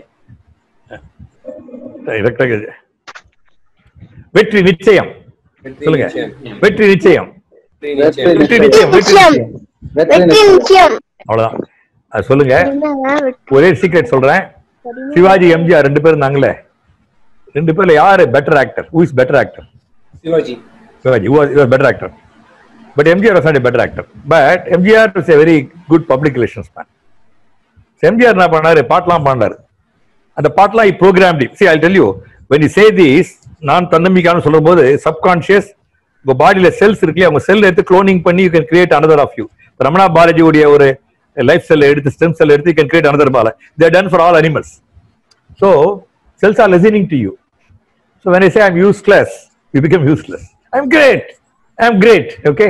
வெற்றி நிச்சயம் சொல்லுங்க. வெற்றி நிச்சயம். வெற்றி நிச்சயம். வெற்றி நிச்சயம். அவ்வளவுதான். அது சொல்லுங்க. ஒரே சீக்ரெட் சொல்றேன். சிவாஜி, எம்ஜிஆர் 2 பேரும் இருந்தாங்களே, 2 பேர்ல யாரு better actor? Who is better actor? Sivaji. He was better actor. But MGR was not a better actor. But MGR was a very good public relations man. So MGR என்ன பண்ணாரு? பாட்டெல்லாம் பாண்டாரு. அந்த பாட்டெல்லாம் he programmed it. See, I'll tell you, when you say this, நான் தன்னம்பிக்கைன்னு சொல்லும் போது subconscious உங்க பாடியில செல்ஸ் இருக்குல்லையா, அவங்க செல் எடுத்து குளோனிங் பண்ணி you can create another of you. Ramana பாலாஜியுடைய ஒரு லைஃப் செல் எடுத்து, ஸ்டெம் செல் எடுத்து you can create another bala. They are done for all animals. So cells are listening to you. So when I say I'm useless, you become useless. I'm great. I'm great. Okay.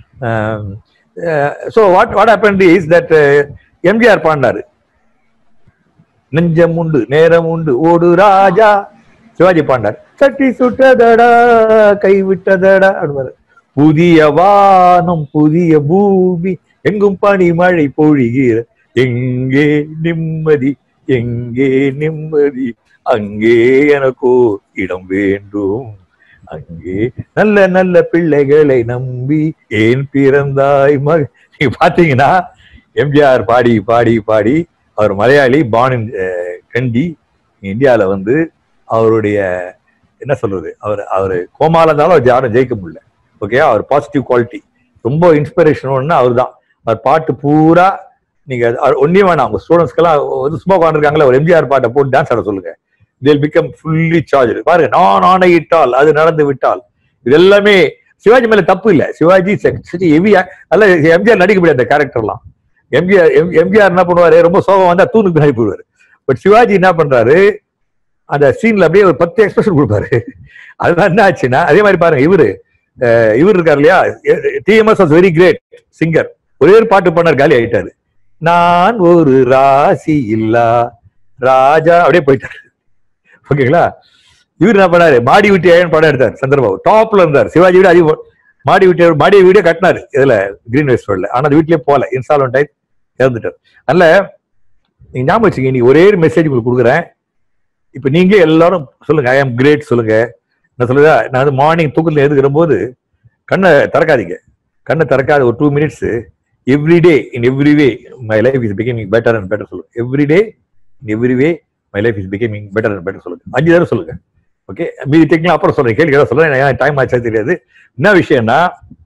So what happened is that MGR பாண்டாரு. நெஞ்சம் உண்டு நேரம் உண்டு ஓடு ராஜா. சிவாஜி பாண்டார். சட்டி சுட்டதடா கை விட்டதடா அப்படின்னாரு. புதிய வானம் புதிய பூமி எங்கும் பனி மழை பொழிகிற, எங்கே நிம்மதி எங்கே நிம்மதி, அங்கே எனக்கோ இடம் வேண்டும், அங்கே நல்ல நல்ல பிள்ளைகளை நம்பி ஏன் பிறந்தாய் மக. நீங்க பாத்தீங்கன்னா எம்ஜிஆர் பாடி பாடி பாடி, அவர் மலையாளி, born in கண்டி, இந்தியாவில வந்து அவருடைய என்ன சொல்றது, அவரு கோமால இருந்தாலும் அவர் யாரும் ஜெயிக்க முடியல. ஓகே, அவர் பாசிட்டிவ் குவாலிட்டி ரொம்ப இன்ஸ்பிரேஷன் ஒன்று அவர் தான். அவர் பாட்டு பூரா நீங்க ஒன்னே வேணாம், உங்க ஸ்டூடெண்ட்ஸ்க்கெல்லாம் வந்து சும்மா உட்காந்துருக்காங்களே, ஒரு எம்ஜிஆர் பாட்டை போட்டு டான்ஸ் ஆட சொல்லுங்க. they'll become fully charged. பாருங்க, நான் ஆணையிட்டால் அது நடந்து விட்டால், இது எல்லாமே சிவாஜி மேல தப்பு இல்ல. சிவாஜி ஹெவி. அல்ல எம்ஜிஆர் நடிக்க முடியாது அந்த கேரக்டர்லாம். எம்ஜிஆர் என்ன பண்ணுவாரு, ரொம்ப சோகம் வந்தா தூணுக்கு பின்னாடி போடுவாரு. பட் சிவாஜி என்ன பண்றாரு, அந்த சீன்ல அப்படியே ஒரு 10 எக்ஸ்பிரஷன் கொடுப்பாரு. அதுதான் என்ன ஆச்சுன்னா, அதே மாதிரி பாருங்க, இவர் இருக்காரு இல்லையா, TMS was very great singer. ஒரே ஒரு பாட்டு பண்ணார், காலி ஆயிட்டாரு. நான் ஒரு ராசி இல்லா ராஜா, அப்படியே போயிட்டாரு. ஓகேங்களா. இவர் என்ன பண்ணாரு, மாடி வீட்டு ஏன் படம் எடுத்தார் சந்திரபாபு, டாப்ல இருந்தார். சிவாஜி விட அதிகம் மாடி வீடியோ கட்டினாரு இதுல கிரீன் வெஸ்ட்ல. ஆனா அது வீட்லயே போல, இன்ஸ்டால்மெண்ட் ஆகி இறந்துட்டார். அதனால நீங்க ஞாபகம் வச்சுங்க, நீ ஒரே ஒரு மெசேஜ் உங்களுக்கு கொடுக்குறேன். இப்ப நீங்க எல்லாரும் சொல்லுங்க, ஐ ஆம் கிரேட் சொல்லுங்க. நான் சொல்லுதா, நான் வந்து மார்னிங் தூக்கத்துல எழுதுகிற போது கண்ணை திறக்காதீங்க. கண்ணை திறக்காத ஒரு 2 minutes every day in every way my life is becoming better and better சொல்லுங்க. Every day in every way my life is becoming better and better சொல்லுங்க. 5 தடவை சொல்லுங்க. ஓகே, மீதி டெக்னிக் அப்புறம் சொல்றேன், கேள்வி ஏதாவது சொல்றேன், டைம் ஆச்சா தெரியாது. என்ன விஷயம்னா,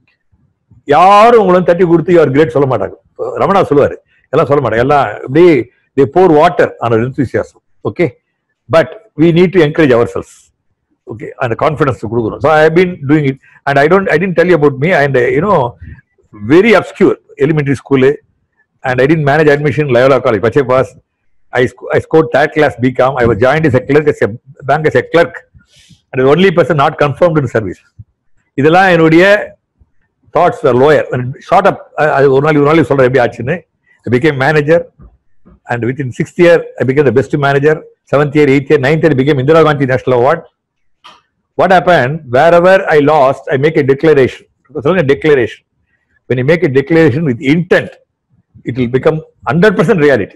யாரும் உங்களை தட்டி கொடுத்து யூஆர் கிரேட் சொல்ல மாட்டாங்க. ரமணா சொல்லுவாரு, எல்லாம் சொல்ல மாட்டாங்க. எல்லாம் இப்படி they pour water on our enthusiasm. Okay, but we need to encourage ourselves. Okay, and confidence to கொடுக்கணும். So I have been doing it, and I didn't tell you about me. And very obscure elementary school, and I didn't manage admission in Loyola College, Pache Pass. I scored 3rd class BCom. I was joined as a clerk, as a bank as a clerk, and the only person not confirmed in service. இதெல்லாம் என்னுடைய thoughts were lower. Short up, ஒரு நாள் சொல்றேன் எப்படி ஆச்சுன்னு. I became manager, and within 6th year I became the best manager. 7th year, 8th year, 9th year I became Indira Gandhi National Award. What happened, wherever I lost, I make a declaration. Declaration. When you make a declaration with intent, it will become 100% reality.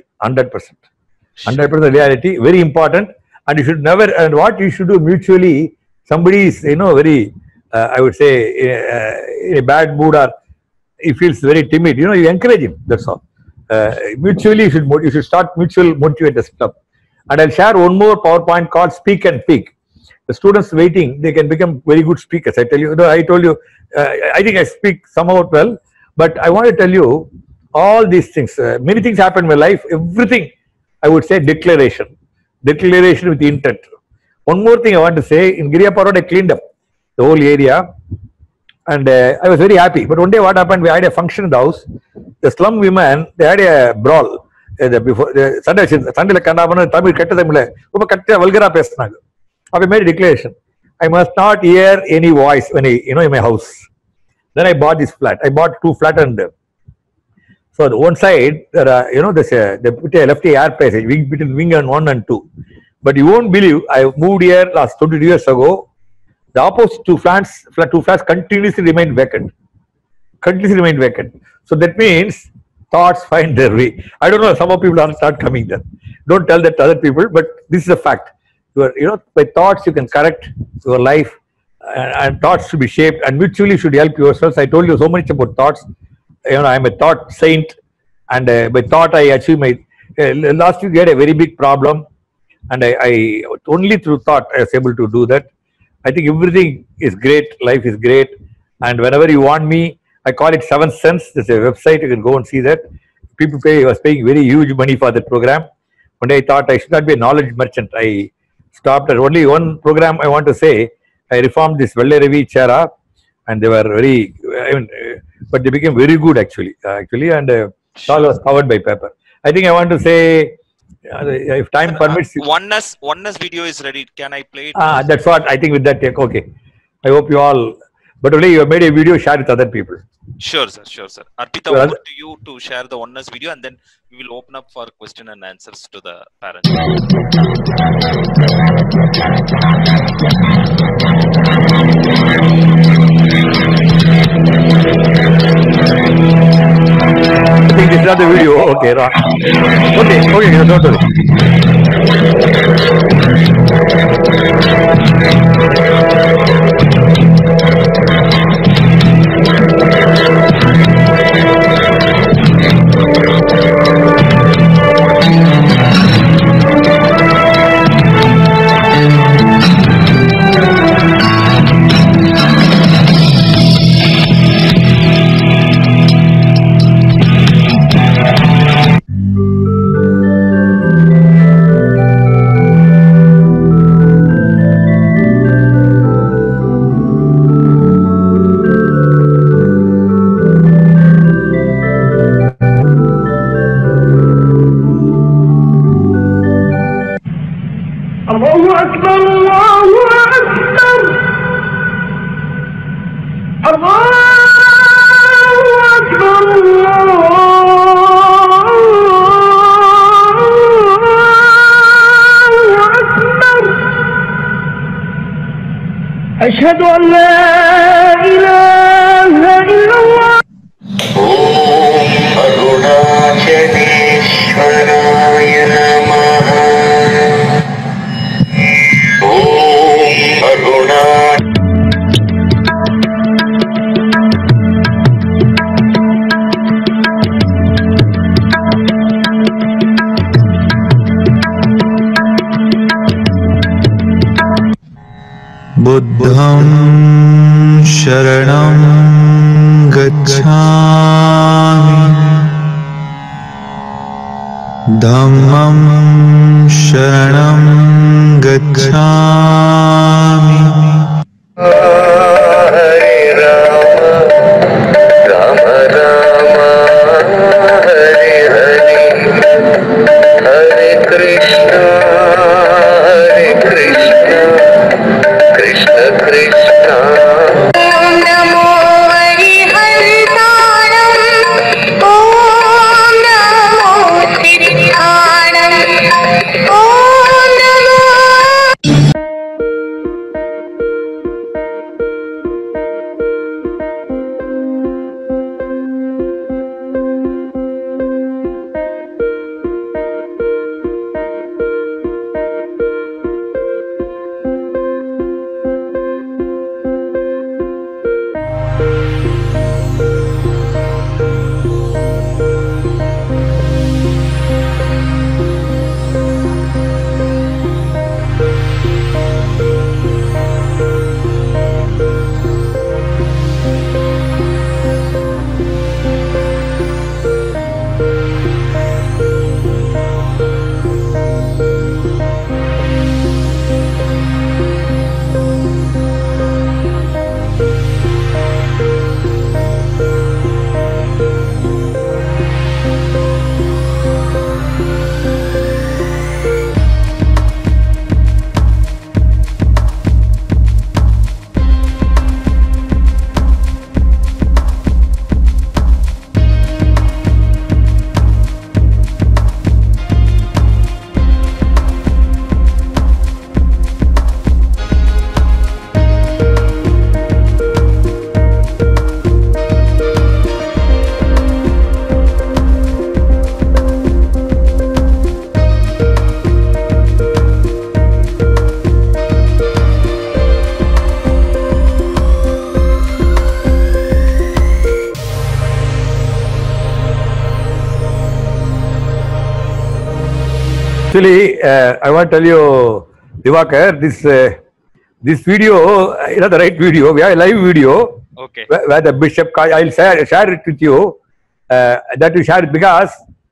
100% reality, very important. And you should never, and what you should do mutually, somebody is very I would say in a bad mood, or he feels very timid, you encourage him, that's all. Mutually you should start mutual motivated stuff. And I'll share one more PowerPoint called Speak and Peak. The students waiting, they can become very good speakers. I tell you, I told you, I think I speak somewhat well, but I want to tell you all these things. Many things happen in my life. Everything, I would say, declaration with intent. One more thing I want to say, in Giriappa Road, I cleaned up the whole area, and I was very happy. But one day what happened, we had a function in the house. The slum women, they had a brawl. Before Sunday கண்டாபன Tamil கெட்ட தமிழ ரொம்ப கட்ட வல்கரா பேசினாங்க. I made a declaration, I must not hear any voice when in my house. Then I bought this flat. I bought 2 flats, and so the one side there are, they put a lefty air passage between wing and 1 and 2. But you won't believe, I moved here last 20 years ago. The opposite 2 flats continuously remain vacant. So that means thoughts find their way. I don't know, some of people are start coming there. Don't tell that to other people, but this is a fact. By thoughts you can correct your life, and thoughts should be shaped, and mutually should help yourselves. I told you so much about thoughts. I am a thought saint, and by thought I achieve my. Last week we had a very big problem, and I only through thought I was able to do that. I think everything is great. Life is great, and whenever you want me, I call it 7th Sense. There's a website, you can go and see that. People was paying very huge money for that program. One day I thought I should not be a knowledge merchant. I stopped at only one program. I want to say I reformed this Velle Ravi Chera, and they were very, but they became very good actually, and all was covered by paper. I think I want to say, if time permits. Oneness video is ready. Can I play it? That's what I think with that. Okay, I hope you all. But only you have made a video, share with other people. Sure, sir. Arpita, over to you to share the oneness video, and then we will open up for question and answers to the parents. I think this is not the video. Okay, wrong. Okay, don't worry. أشهد أن لا إله إلا الله. ஓம் அருணாச்சலேஸ்வராய நமः. ஓம் அருணா बुद्धं शरणं गच्छामि धम्मं शरणं गच्छामि हरे राम राम राम हरे हरे हरे कृष्ण कृष्ण कृष्ण ஓம் நமோ ஹரிஹந்தானம். ஓம் நமோ சித்தானம். ஓம் நமோ Actually, I want to tell you, Divakar, this video is not the right video. We have a live video Okay. where the bishop, I'll share it with you. That you share it because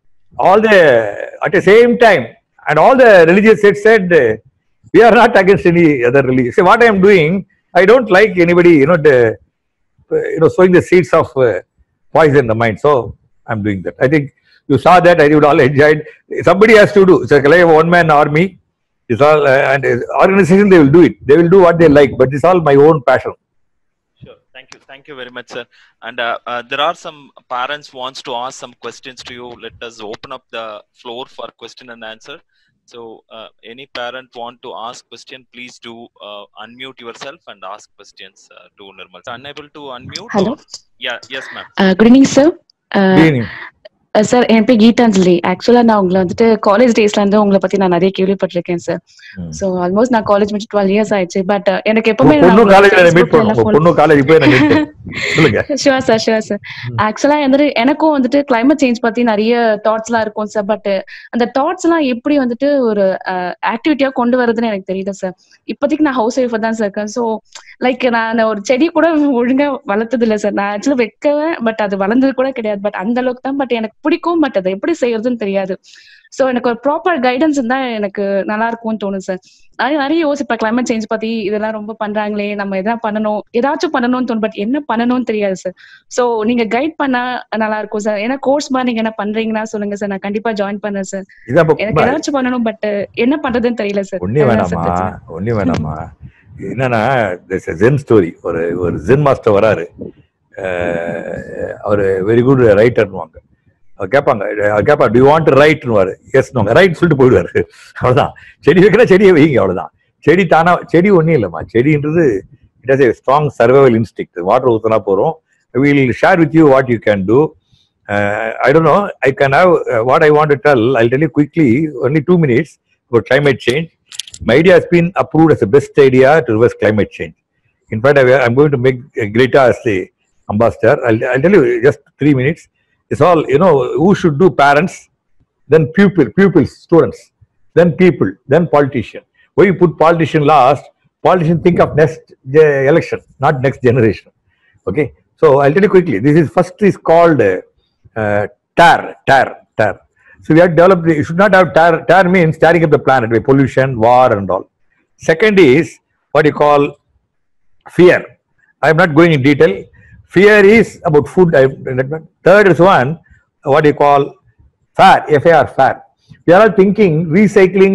at the same time, and all the religious sects said, we are not against any other religion. See, what I am doing, I don't like anybody, sowing the seeds of poison in the mind. So I'm doing that. I think you saw that. I would all enjoyed. Somebody has to do. It's like a one-man army. It's all and organization. They will do it. They will do what they like. But it's all my own passion. Sure. Thank you very much, sir. And there are some parents wants to ask some questions to you. Let us open up the floor for question and answer. So any parent want to ask question, please do unmute yourself and ask questions to Nirmal. Unable to unmute? Hello. Yeah. Yes, ma'am. Good evening, sir. Good evening. Sir என் பேர் கீதாஞ்சலி. ஆக்சுவலா நான் உங்களை வந்துட்டு college டேஸ்ல இருந்து உங்களை பத்தி நான் நிறைய கேள்விப்பட்டிருக்கேன் சார். சோ ஆல்மோஸ்ட் நான் காலேஜ் முடிச்சு 12 years ஆயிடுச்சு. பட் எனக்கு எப்பவுமே ஷுவர் சார். ஆக்சுவலா எனக்கும் வந்துட்டு கிளைமேட் சேஞ்ச் பத்தி நிறைய தாட்ஸ் எல்லாம் இருக்கும் சார். பட் அந்த தாட்ஸ் எல்லாம் எப்படி வந்துட்டு ஒரு ஆக்டிவிட்டியா கொண்டு வரதுன்னு எனக்கு தெரியல சார். இப்போதைக்கு நான் ஹவுஸ் ஒய்ஃபா தான் சார் இருக்கேன். ஸோ லைக் நான் ஒரு செடி கூட ஒழுங்கா வளர்த்தது இல்லை சார். நான் ஆக்சுவலா வைக்கவேன், பட் அது வளர்ந்தது கூட கிடையாது. பட் அந்த அளவுக்கு தான். பட் எனக்கு பிடிக்கும், பட் அதை எப்படி செய்யறதுன்னு தெரியாது. சோ எனக்கு ஒரு ப்ராப்பர் கைடன்ஸ் இருந்தா எனக்கு நல்லா இருக்கும்னு தோணும் சார். நிறைய யோசிப்பேன் கிளைமேட் சேஞ்ச் பத்தி. இதெல்லாம் ரொம்ப பண்றாங்களே, நம்ம ஏதாச்சும் பண்ணணும்னு தோணும். பட் என்ன பண்ணணும்னு தெரியாது சார். சோ நீங்க கைட் பண்ணா நல்லா இருக்கும் சார். ஏன்னா கோர்ஸ் மாதிரி நீங்க என்ன பண்றீங்கன்னா சொல்லுங்க சார். நான் கண்டிப்பா ஜாயின் பண்ணேன் சார். எனக்கு ஏதாச்சும் பண்ணணும், பட் என்ன பண்றதுன்னு தெரியல சார். ஒண்ணு வேணாமா என்னன்னா ஜென் ஸ்டோரி. ஒரு ஜென் மாஸ்டர் வராரு. அவர் வெரி குட் ரைட்டர்னுவாங்க. கேட்பா டு யூ வாண்ட் டு ரைட்னுவாரு. எஸ்னுவாங்க. ரைட் சொல்லிட்டு போயிடுவாரு. அவ்வளவுதான். செடி வைக்கிற செடியை வைங்க, அவ்வளவுதான். செடி தானா, செடி ஒன்றும் இல்லைம்மா. செடின்றது It has a strong survival instinct. Water ஊத்துனா போறோம். We will share with you what you can do. I don't know. I can have what I want to tell. I'll tell you quickly. Only 2 minutes about climate change. My idea has been approved as the best idea to reverse climate change. In fact, I'm going to make Greta as the ambassador. I'll tell you just 3 minutes. It's all, you know, who should do? Parents, then pupils, students, then people, then politician. Why you put politician last? Politicians think of next election, not next generation. Okay. So I'll tell you quickly. This is first is called TAR. So we have developed. You should not have TAR. TAR means tearing up the planet by pollution, war, and all. Second is what you call fear. I am not going in detail. Fear is about food. Third is one what you call FAR. FAR. FAR. We are all thinking recycling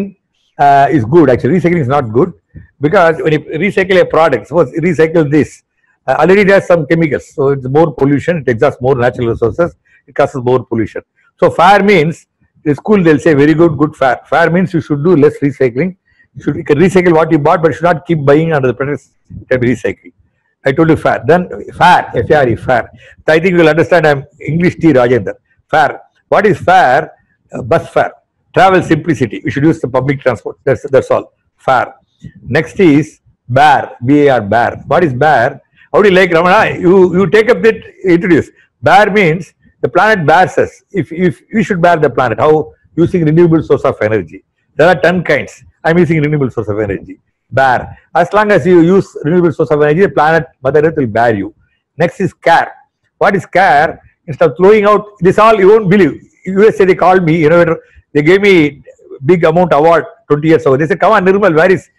is good. Actually, recycling is not good because when you recycle a product, suppose recycle this. Already it has some chemicals, so it's more pollution. It exhausts more natural resources. It causes more pollution. So FAR means in school they'll say very good FAR. FAR means you should do less recycling. You can recycle what you bought, but you should not keep buying under the pretext of recycling. I told you FAR. Then FAR, FAR, FAR. So I think you will understand. I'm English T. Rajendra. FAR. What is FAR? Bus fare. Travel simplicity. We should use the public transport. That's all. FAR. Next is BAR. BAR. BAR. What is BAR? How do you like, Ramana? You take up that, introduce. BAR means the planet bears us. If we should bear the planet, how? Using renewable source of energy. There are 10 kinds. I'm using renewable source of energy. BAR. As long as you use renewable source of energy, the planet, Mother Earth will bear you. Next is CARE. What is CARE? Instead of throwing out, this all you won't believe. USA, they called me, you know, they gave me big amount award 20 years ago. They said, come on, Nirmal, where is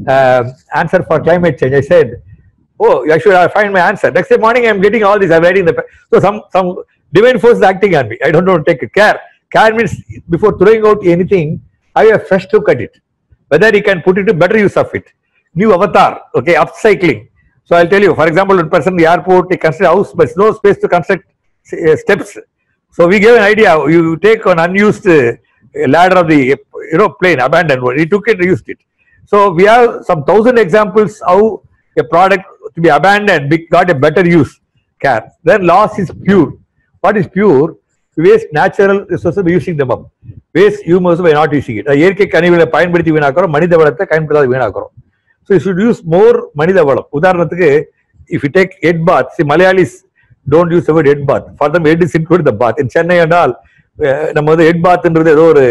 answer for climate change? I said, oh, I should find my answer. Next day morning, I'm getting all this. I'm writing the. So some divine force is acting on me. I don't know to take care. Care means before throwing out anything, I have a fresh look at it. Whether you can put it to better use of it. New avatar, okay, upcycling. So I'll tell you, for example, one person in the airport, they construct a house, but no space to construct steps. So we gave an idea. You take an unused ladder of the plane, abandoned one. He took it, used it. So we have some 1,000 examples how a product to be abandoned got a better use. Care. Then loss is pure. What is pure? We waste natural resources by using them up. Waste humus by not using it. இயற்கை கனிவுகளை பயன்படுத்தி வீணாக்குறோம், மனித வளத்தை பயன்படுத்தாத வீணாக்குறோம். So you should use more மனித வளம். உதாரணத்துக்கு if you take head bath, see Malayalis don't use the word head bath. For them head is included the bath. In Chennai and all, நம்ம வந்து head bathன்றது ஏதோ ஒரு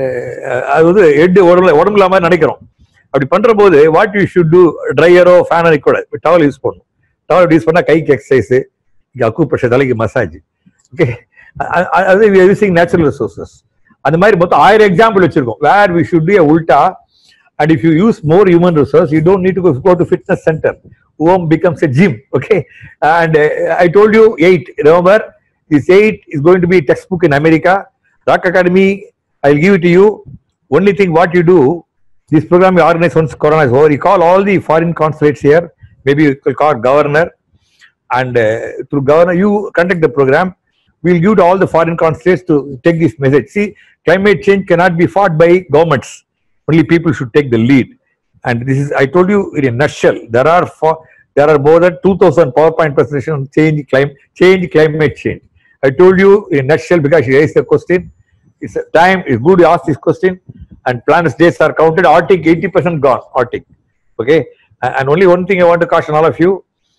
அது ஹெட் உடம்புல மாதிரி நினைக்கிறோம். அப்படி பண்ற போது வாட் யூ ஷுட் டூ, ட்ரையரோ ஃபேனோ கூட டவல் யூஸ் பண்ணணும். டவல் யூஸ் பண்ணா கைக்கு எக்ஸசைஸ், இங்கே அக்கு ப்ரெஷர், தலைக்கு மசாஜ். ஓகே, அது யூசிங் நேச்சுரல் ரிசோர்சஸ். அந்த மாதிரி மொத்தம் 1000 எக்ஸாம்பிள் வச்சிருக்கோம். வேர் வி ஷுட் டு உல்டா. And if you use more human resource, you don't need to go to fitness center. Home becomes a gym. Okay, and I told you 8. Remember, this 8 is going to be textbook in America. Rock Academy, I'll give it to you. Only thing what you do, this program you organize once Corona is over. You call all the foreign consulates here. Maybe you will call governor, and through governor you conduct the program. We'll give to all the foreign consulates to take this message. See, climate change cannot be fought by governments. Only people should take the lead. And this is, I told you in a nutshell, there are more than 2,000 PowerPoint presentations on climate change. I told you in a nutshell because you raised the question. It's time, it's good you ask this question. And planet's days are counted. Arctic 80% gone. Arctic. Okay. And only one thing I want to caution all of you.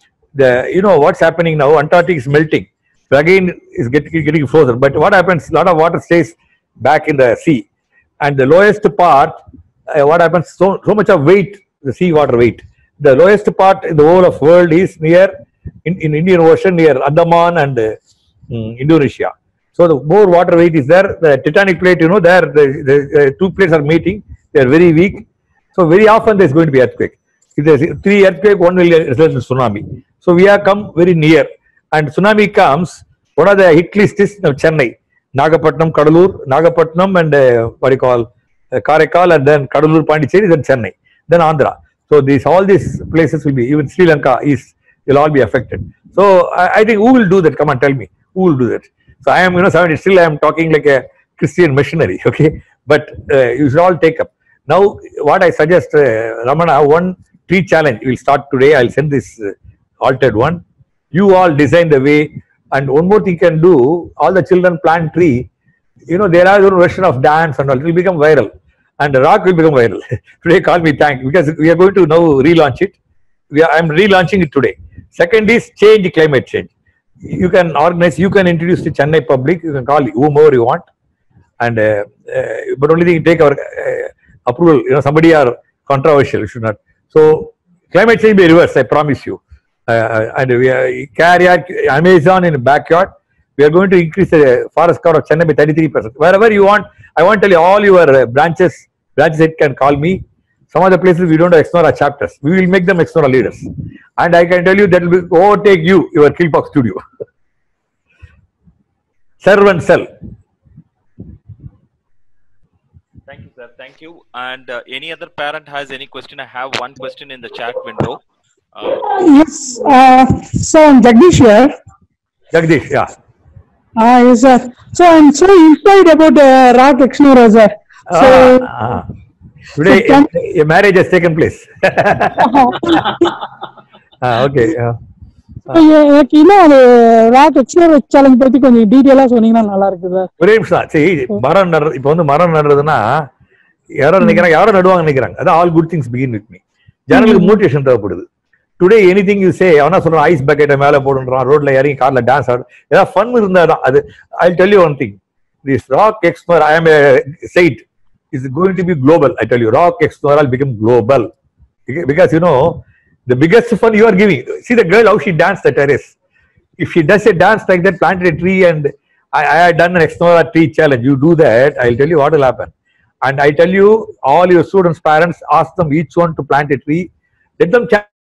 You know what's happening now. Antarctic is melting. So again, it's getting frozen. But what happens? A lot of water stays back in the sea. And the lowest part, what happens? So much of weight, the sea water weight. The lowest part in the whole of world is near in Indian Ocean, near Andaman and Indonesia. So the more water weight is there. The tectonic plate, you know, there the two plates are meeting. They are very weak. So very often there is going to be earthquake. If there is 3 earthquake, 1 will result in tsunami. So we have come very near. And tsunami comes. One of the hit list is Chennai. Nagapattinam, Kadalur, Nagapattinam, and what you call Karaikal, and then Kadalur, Pondicherry, then Chennai, then Andhra. So all these places will be, even Sri Lanka will all be affected. So I think who will do that? Come on, tell me, who will do that? So I am, still I am talking like a Christian missionary, okay? But you should all take up. Now, what I suggest, Ramana, one tree challenge will start today. I'll send this altered one. You all design the way. And one more thing you can do, all the children plant tree. There are a version of dance and all. It will become viral. And the rock will become viral. Today, call me thank, because we are going to now relaunch it. I'm relaunching it today. Second is change climate change. You can organize, you can introduce to Chennai public, you can call whomever you want. And but only thing, take our approval. Somebody are controversial, you should not. So climate change will be reversed, I promise you. And we carry out Amazon in the backyard. We are going to increase the forest cover of Chennai by 33%. Wherever you want, I want to tell you all your branches that can call me. Some of the places we don't have Exnora chapters. We will make them Exnora leaders. And I can tell you that will overtake you, your Kilpauk studio. Serve and sell. Thank you, sir. Thank you. And any other parent has any question? I have one question in the chat window. Yes, so I'm Jagdish here. Jagdish, yeah. Yes, sir. So I'm so inspired about Rock Exnora, sir. So today a marriage has taken place. Okay. எனக்கு இன்னும் அது rock explore challenge பத்தி கொஞ்சம் டீடைலா சொன்னீங்கன்னா நல்லா இருக்கு sir. ஒரே நிமிஷம். சரி, மரம் நடுறது, இப்போ வந்து மரம் நடுறதுன்னா யாரும் நினைக்கிறாங்க, யாரும் நடுவாங்க நினைக்கிறாங்க. அதான் all good things begin with me. ஜனங்களுக்கு மோட்டிவேஷன் தேவைப்படுது. டுடே எனிதிங் யூ சே, அவனா சொல்றான் ஐஸ் பக்கெட்டை மேலே போடுறான், ரோட்ல இறங்கி கார்ல டான்ஸ் ஆடு, ஏதாவது ஃபன் இருந்தாதான் அது. I tell you one thing, this rock explore, I am a saint, is going to be global. I tell you, Rock Explorer will become global, because the biggest fun you are giving. See the girl, how she danced the terrace. If she does a dance like that, planted a tree, and I had done an Explorer tree challenge, you do that, I'll tell you what will happen. And I tell you, all your students, parents, ask them each one to plant a tree. Let them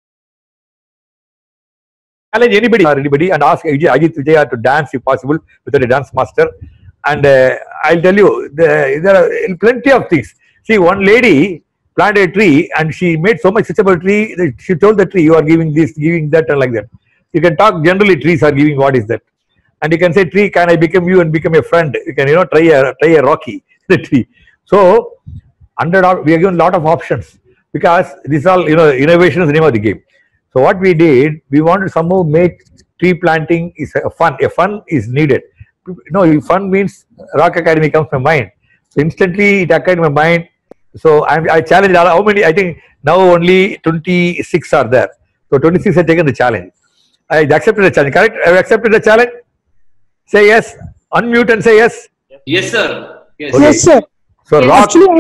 challenge anybody or anybody, and ask Ajit Vijaya to dance if possible without a dance master. And I'll tell you, there are plenty of things. See, one lady planted a tree, and she made so much such about tree that she told the tree, you are giving this, giving that, and like that. You can talk generally, trees are giving what is that. And you can say, tree, can I become you and become a friend? You can, try a Rocky, the tree. So, we are given a lot of options, because this all, innovation is the name of the game. So what we did, we wanted to somehow make tree planting is a fun. A fun is needed. Fun means Rock Academy comes to my mind. So instantly it occurred in my mind. So I challenged how many. I think now only 26 are there. So 26 have taken the challenge. I accepted the challenge. Correct? I have accepted the challenge. Say yes. Unmute and say yes. Yes, sir. Yes, Okay. Yes, sir. So Yes, Rock actually,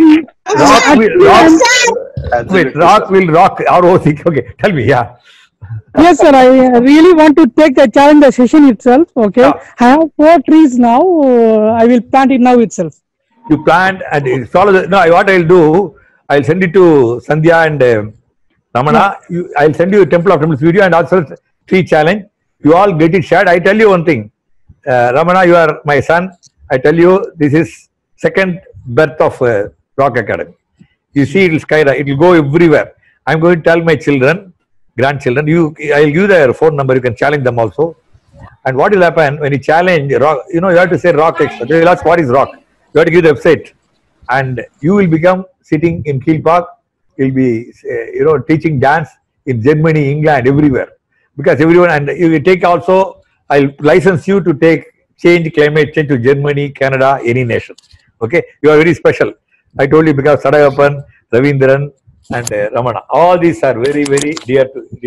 Rock will rock. ROC. Okay. Tell me. Yeah. yes, sir. I really want to take the challenge the session itself. Okay. Yeah. I have 4 trees now. I will plant it now itself. You plant and follow the. No, what I'll do, I'll send it to Sandhya and Ramana. I'll send you a Temple of Temples video and also tree challenge. You all get it shared. I tell you one thing, Ramana, you are my son. I tell you, this is second birth of Rock Academy. You see, it will skyrocket. It will go everywhere. I'm going to tell my children, grandchildren. I'll give their phone number. You can challenge them also. And what will happen when you challenge rock? You have to say Rock Expert. They will ask what is rock. You have to give the website, and you will become sitting in Kilpauk. You'll be, teaching dance in Germany, England, everywhere. Because everyone, and you will take also, I'll license you to change climate change to Germany, Canada, any nation. Okay, you are very special. I told you, because Sadagapan, Ravindran, and Ramana, all these are very, very dear.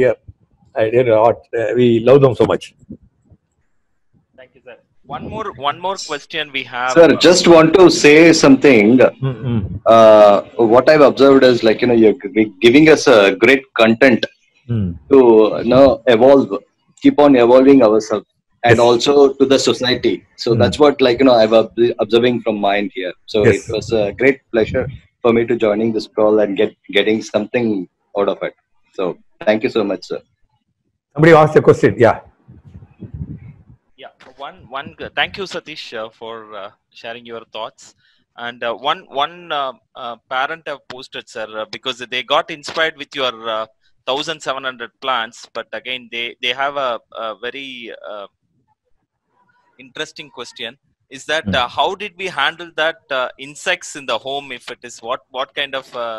We love them so much. Thank you, sir. One more question we have. Sir, just want to say something. What I've observed is, you're giving us a great content to evolve, keep on evolving ourselves, and also to the society. So that's what I've observing from mind here. So Yes. it was a great pleasure for me to joining this call and getting something out of it. So thank you so much, sir. Somebody asked a question. Yeah. Yeah, thank you, Satish, for sharing your thoughts. And one parent have posted, sir, because they got inspired with your 1,700 plants, but again they have a very interesting question. Is that how did we handle that insects in the home? If it is what kind of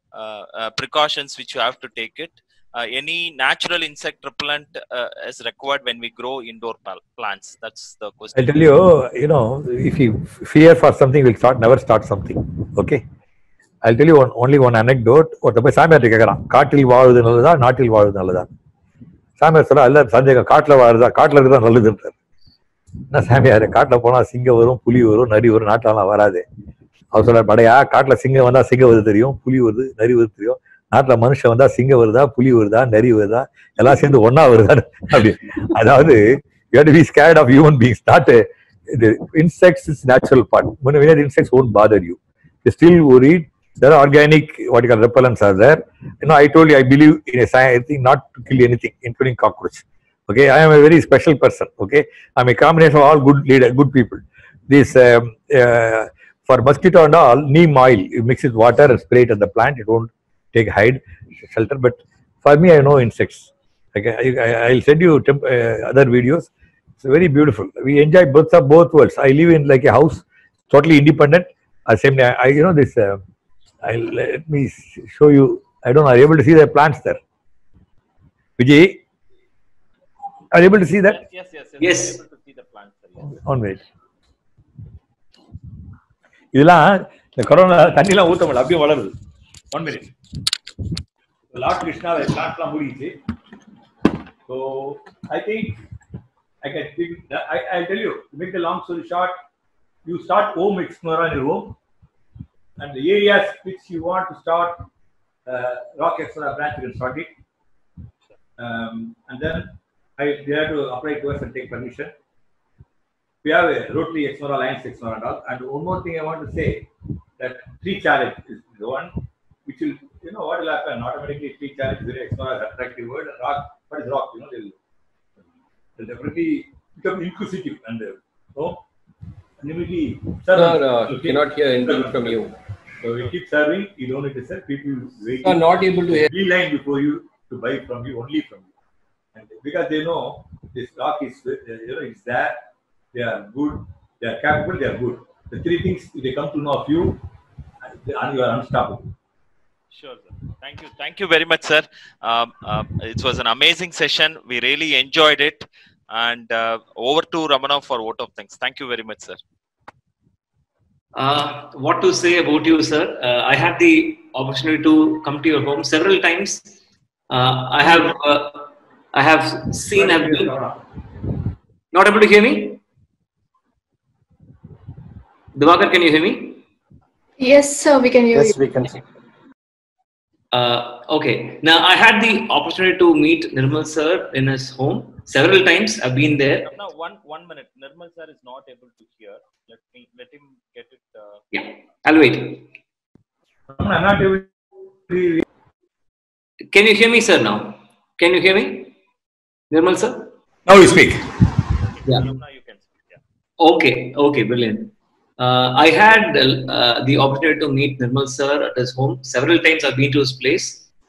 precautions which you have to take it? Any natural insect repellent is required when we grow indoor plants? That's the question. I'll tell you, if you fear for something, we'll never start something. Okay? I'll tell you only one anecdote. ஒருத்த சாமியார்ட்ட கேட்கறான், காட்டில் வாழ்வது நல்லதா நாட்டில் வாழ்வது நல்லதா? சாமியார் சொல்ல, இல்ல சந்தேகம், காட்டில் வாழ்றதா, காட்டில் இருக்குதான் நல்லதுன்றார். என்ன சாமியார், காட்டில் போனா சிங்கம் வரும், புலி வரும், நரி வரும், நாட்டிலாம் வராது. அவர் சொல்றார், படையா, காட்டில் சிங்கம் வந்தா சிங்கம் வருது தெரியும், புலி வருது, நரி வருது தெரியும். நாட்டில் மனுஷன் வந்தா சிங்கம் வருதா, புலி வருதா, நரி வருதா, எல்லாம் சேர்ந்து ஒன்னா வருதா? அப்படி. அதாவது you have to be scared of human beings. Not the insects is natural part. When the insects won't bother you. You're still worried. There are organic, what you call repellents are there. I told you, I believe in a science, I think not to kill anything, including cockroach. Okay, I am a very special person. Okay, I'm a combination of all good people. This for mosquito and all, neem oil, you mix it with water and spray it on the plant. It won't take hide shelter. But for me, I know insects. Okay, I'll send you other videos. It's very beautiful. We enjoy both worlds. I live in like a house, totally independent. Same time, this. Let me show you. I don't know. Are you able to see the plants there? Vijay, are you able to see that? Yes. Yes. Able to see the plants. Yes. On wait. இதெல்லாம் இந்த corona தண்ணிலாம் ஊத்த முடியல, அப்படியே வளருது. 1 minute. Lord Krishna பிளான்ட்லாம் மூடிச்சு. So I think I can think that I'll tell you, to make the long story short, you start home explore on your home, and the areas which you want to start rock explora branch, you can start it, and then they have to apply to us and take permission. We have a Rotary explora, Lions explora and all. And one more thing I want to say, that tree challenge is the one which will, what will happen automatically. Tree challenge is very explora attractive word. Rock, what is rock? They'll definitely become inquisitive and immediately. Sir, cannot hear anything from you. So we keep serving. You don't need to serve. People wait. Are not able to hear. Line before you to buy from you, only from you, and because they know this rock is, it's there. They are good. They are capable. They are good. The three things, if they come to know of you, and you are unstoppable. Sure, sir. Thank you very much, sir. It was an amazing session. We really enjoyed it. And over to Ramana for vote of thanks. Thank you very much, sir. What to say about you, sir? I had the opportunity to come to your home several times. I have seen. Not able to hear me? Diwakar, can you hear me? Yes, sir, we can hear you. Yes, we can see. Okay. Now, I had the opportunity to meet Nirmal sir in his home several times. I've been there. Now, one minute. Nirmal sir is not able to hear. Let him get it. Yeah, I'll wait. I'm not able to hear. Can you hear me, sir? Now, can you hear me, Nirmal sir? Now you speak. Yeah. Now you can speak. Yeah. Okay, brilliant. I had the opportunity to meet Nirmal sir at his home. Several times I've been to his place.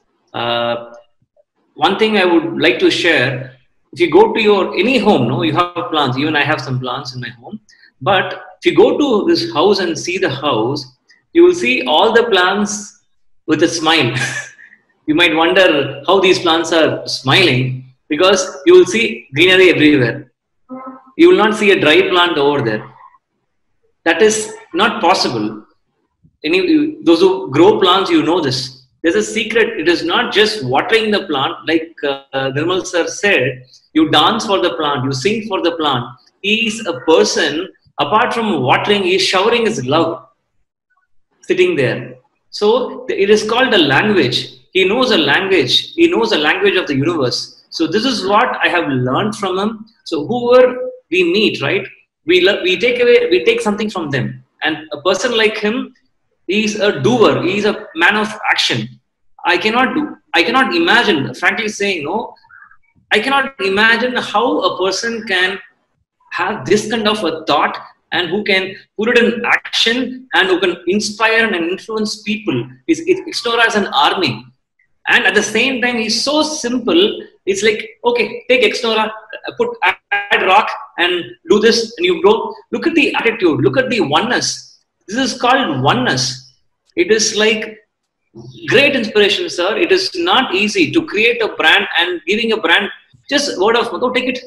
One thing I would like to share, if you go to any home, you have plants. Even I have some plants in my home. But if you go to this house and see the house, you will see all the plants with a smile. You might wonder how these plants are smiling, because you will see greenery everywhere. You will not see a dry plant over there. That is not possible. Those who grow plants, you know this. There's a secret. It is not just watering the plant. Like Nirmal sir said, you dance for the plant, you sing for the plant. He is a person, apart from watering, he is showering his love, sitting there. So it is called a language. He knows a language. He knows the language of the universe. So this is what I have learned from him. So whoever we meet, right? We take something from them. And a person like him, he's a doer. He's a man of action. I cannot imagine, frankly saying, I cannot imagine how a person can have this kind of a thought and who can put it in action and who can inspire and influence people. Explora as an army. And at the same time, he's so simple. It's like, okay, take Explora, add rock and do this and you grow. Look at the attitude. Look at the oneness. This is called oneness. It is like great inspiration, sir. It is not easy to create a brand and giving a brand just word of mouth. Oh, take it.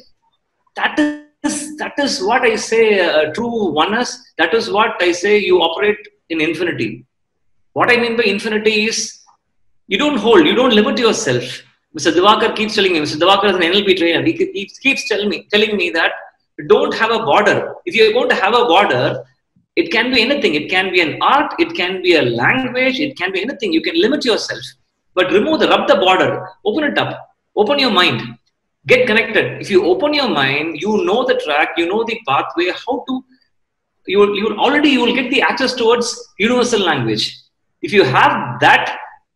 That is what I say true oneness. That is what I say you operate in infinity. What I mean by infinity is you don't hold, you don't limit yourself. Mr. Divakar keeps telling me, Mr. Divakar is an NLP trainer. He keeps telling me that don't have a border. If you're going to have a border, it can be anything. It can be an art, it can be a language, it can be anything. You can limit yourself. But rub the border, open it up, open your mind, get connected. If you open your mind, you know the track, you know the pathway, you will get the access towards universal language. If you have that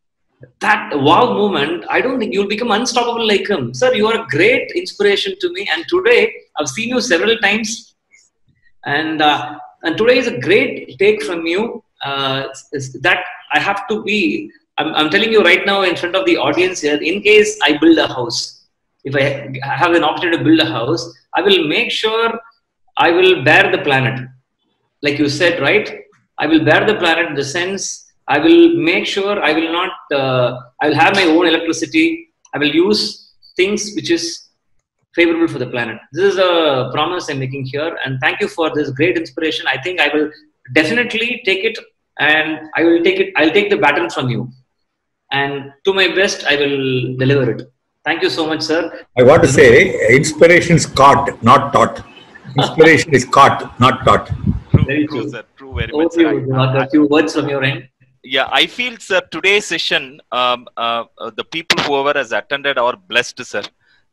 wow moment, I don't think you'll become unstoppable like him. Sir, you are a great inspiration to me. And today, I've seen you several times. And today is a great take from you. That I have to be, I'm telling you right now in front of the audience here, in case I build a house, if I have an opportunity to build a house, I will make sure I will bear the planet. Like you said, right? I will bear the planet in the sense, I will make sure I will not, I will have my own electricity. I will use things which is favorable for the planet. This is a promise I'm making here. And thank you for this great inspiration. I think I will definitely take it and I'll take the baton from you. And to my best, I will deliver it. Thank you so much, sir. I want to say, inspiration is caught, not taught. Inspiration is caught, not taught. True, sir. True, very much. A few words from your end. Yeah, I feel, sir, today's session, the people whoever has attended are blessed, sir.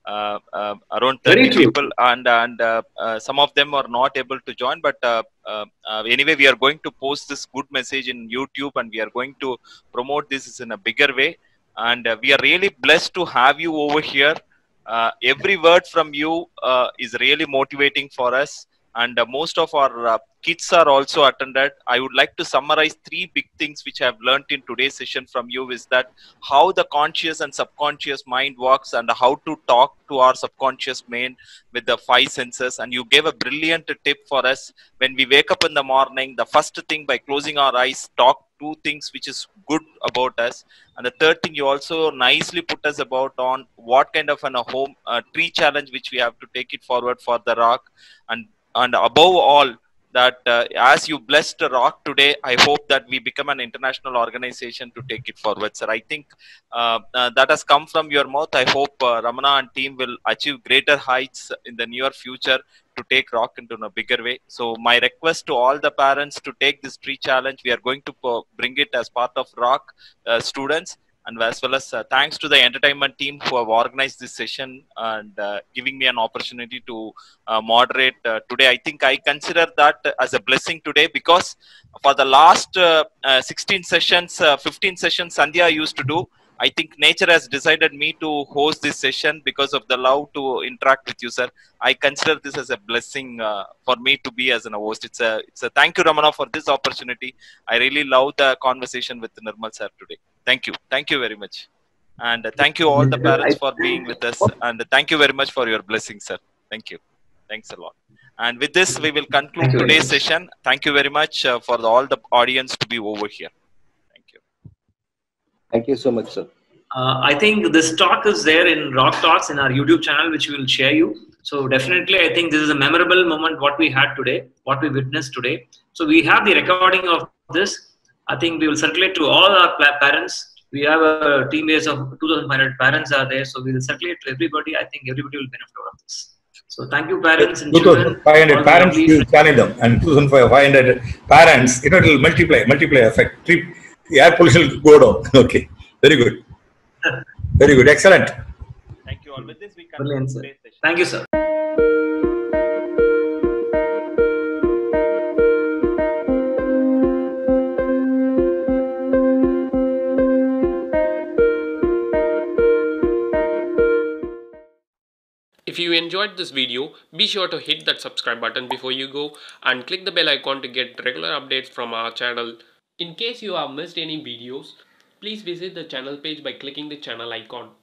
Around 30 people, and some of them are not able to join. But anyway, we are going to post this good message in YouTube, and we are going to promote this in a bigger way. And we are really blessed to have you over here. Every word from you is really motivating for us. And most of our kids are also attended. I would like to summarize 3 big things which I have learned in today's session from you is that how the conscious and subconscious mind works and how to talk to our subconscious mind with the 5 senses. And you gave a brilliant tip for us. When we wake up in the morning, the first thing by closing our eyes, talk 2 things which is good about us. And the third thing you also nicely put us about on what kind of a home tree challenge which we have to take it forward for the rock. And above all, that as you blessed the rock today, I hope that we become an international organization to take it forward, sir. I think that has come from your mouth. I hope Ramana and team will achieve greater heights in the near future to take rock into a bigger way. So my request to all the parents to take this tree challenge. We are going to bring it as part of rock students. And as well as thanks to the entertainment team who have organized this session and giving me an opportunity to moderate today. I think I consider that as a blessing today, because for the last 16 sessions, 15 sessions Sandhya used to do. I think nature has decided me to host this session because of the love to interact with you, sir. I consider this as a blessing for me to be as an host. It's a thank you, Ramana, for this opportunity. I really love the conversation with Nirmal sir today. Thank you. Thank you very much. And thank you all the parents for being with us. And thank you very much for your blessing, sir. Thank you. Thanks a lot. And with this, we will conclude today's session. Thank you very much for all the audience to be over here. Thank you. Thank you so much, sir. I think this talk is there in Rock Talks in our YouTube channel, which we will share you. So definitely, I think this is a memorable moment, what we had today, what we witnessed today. So we have the recording of this. I think we will circulate to all our parents. We have a team base of 2,500 parents are there. So we will circulate to everybody. I think everybody will benefit out of this. So thank you, parents and children. 2,500 parents, you challenge them. And 2,500 parents, it will multiply effect. The air pollution will go down. Okay. Very good. Very good. Excellent. Thank you all. With this, we conclude today's session. Thank you, sir. If you enjoyed this video, be sure to hit that subscribe button before you go and click the bell icon to get regular updates from our channel. In case you have missed any videos, please visit the channel page by clicking the channel icon.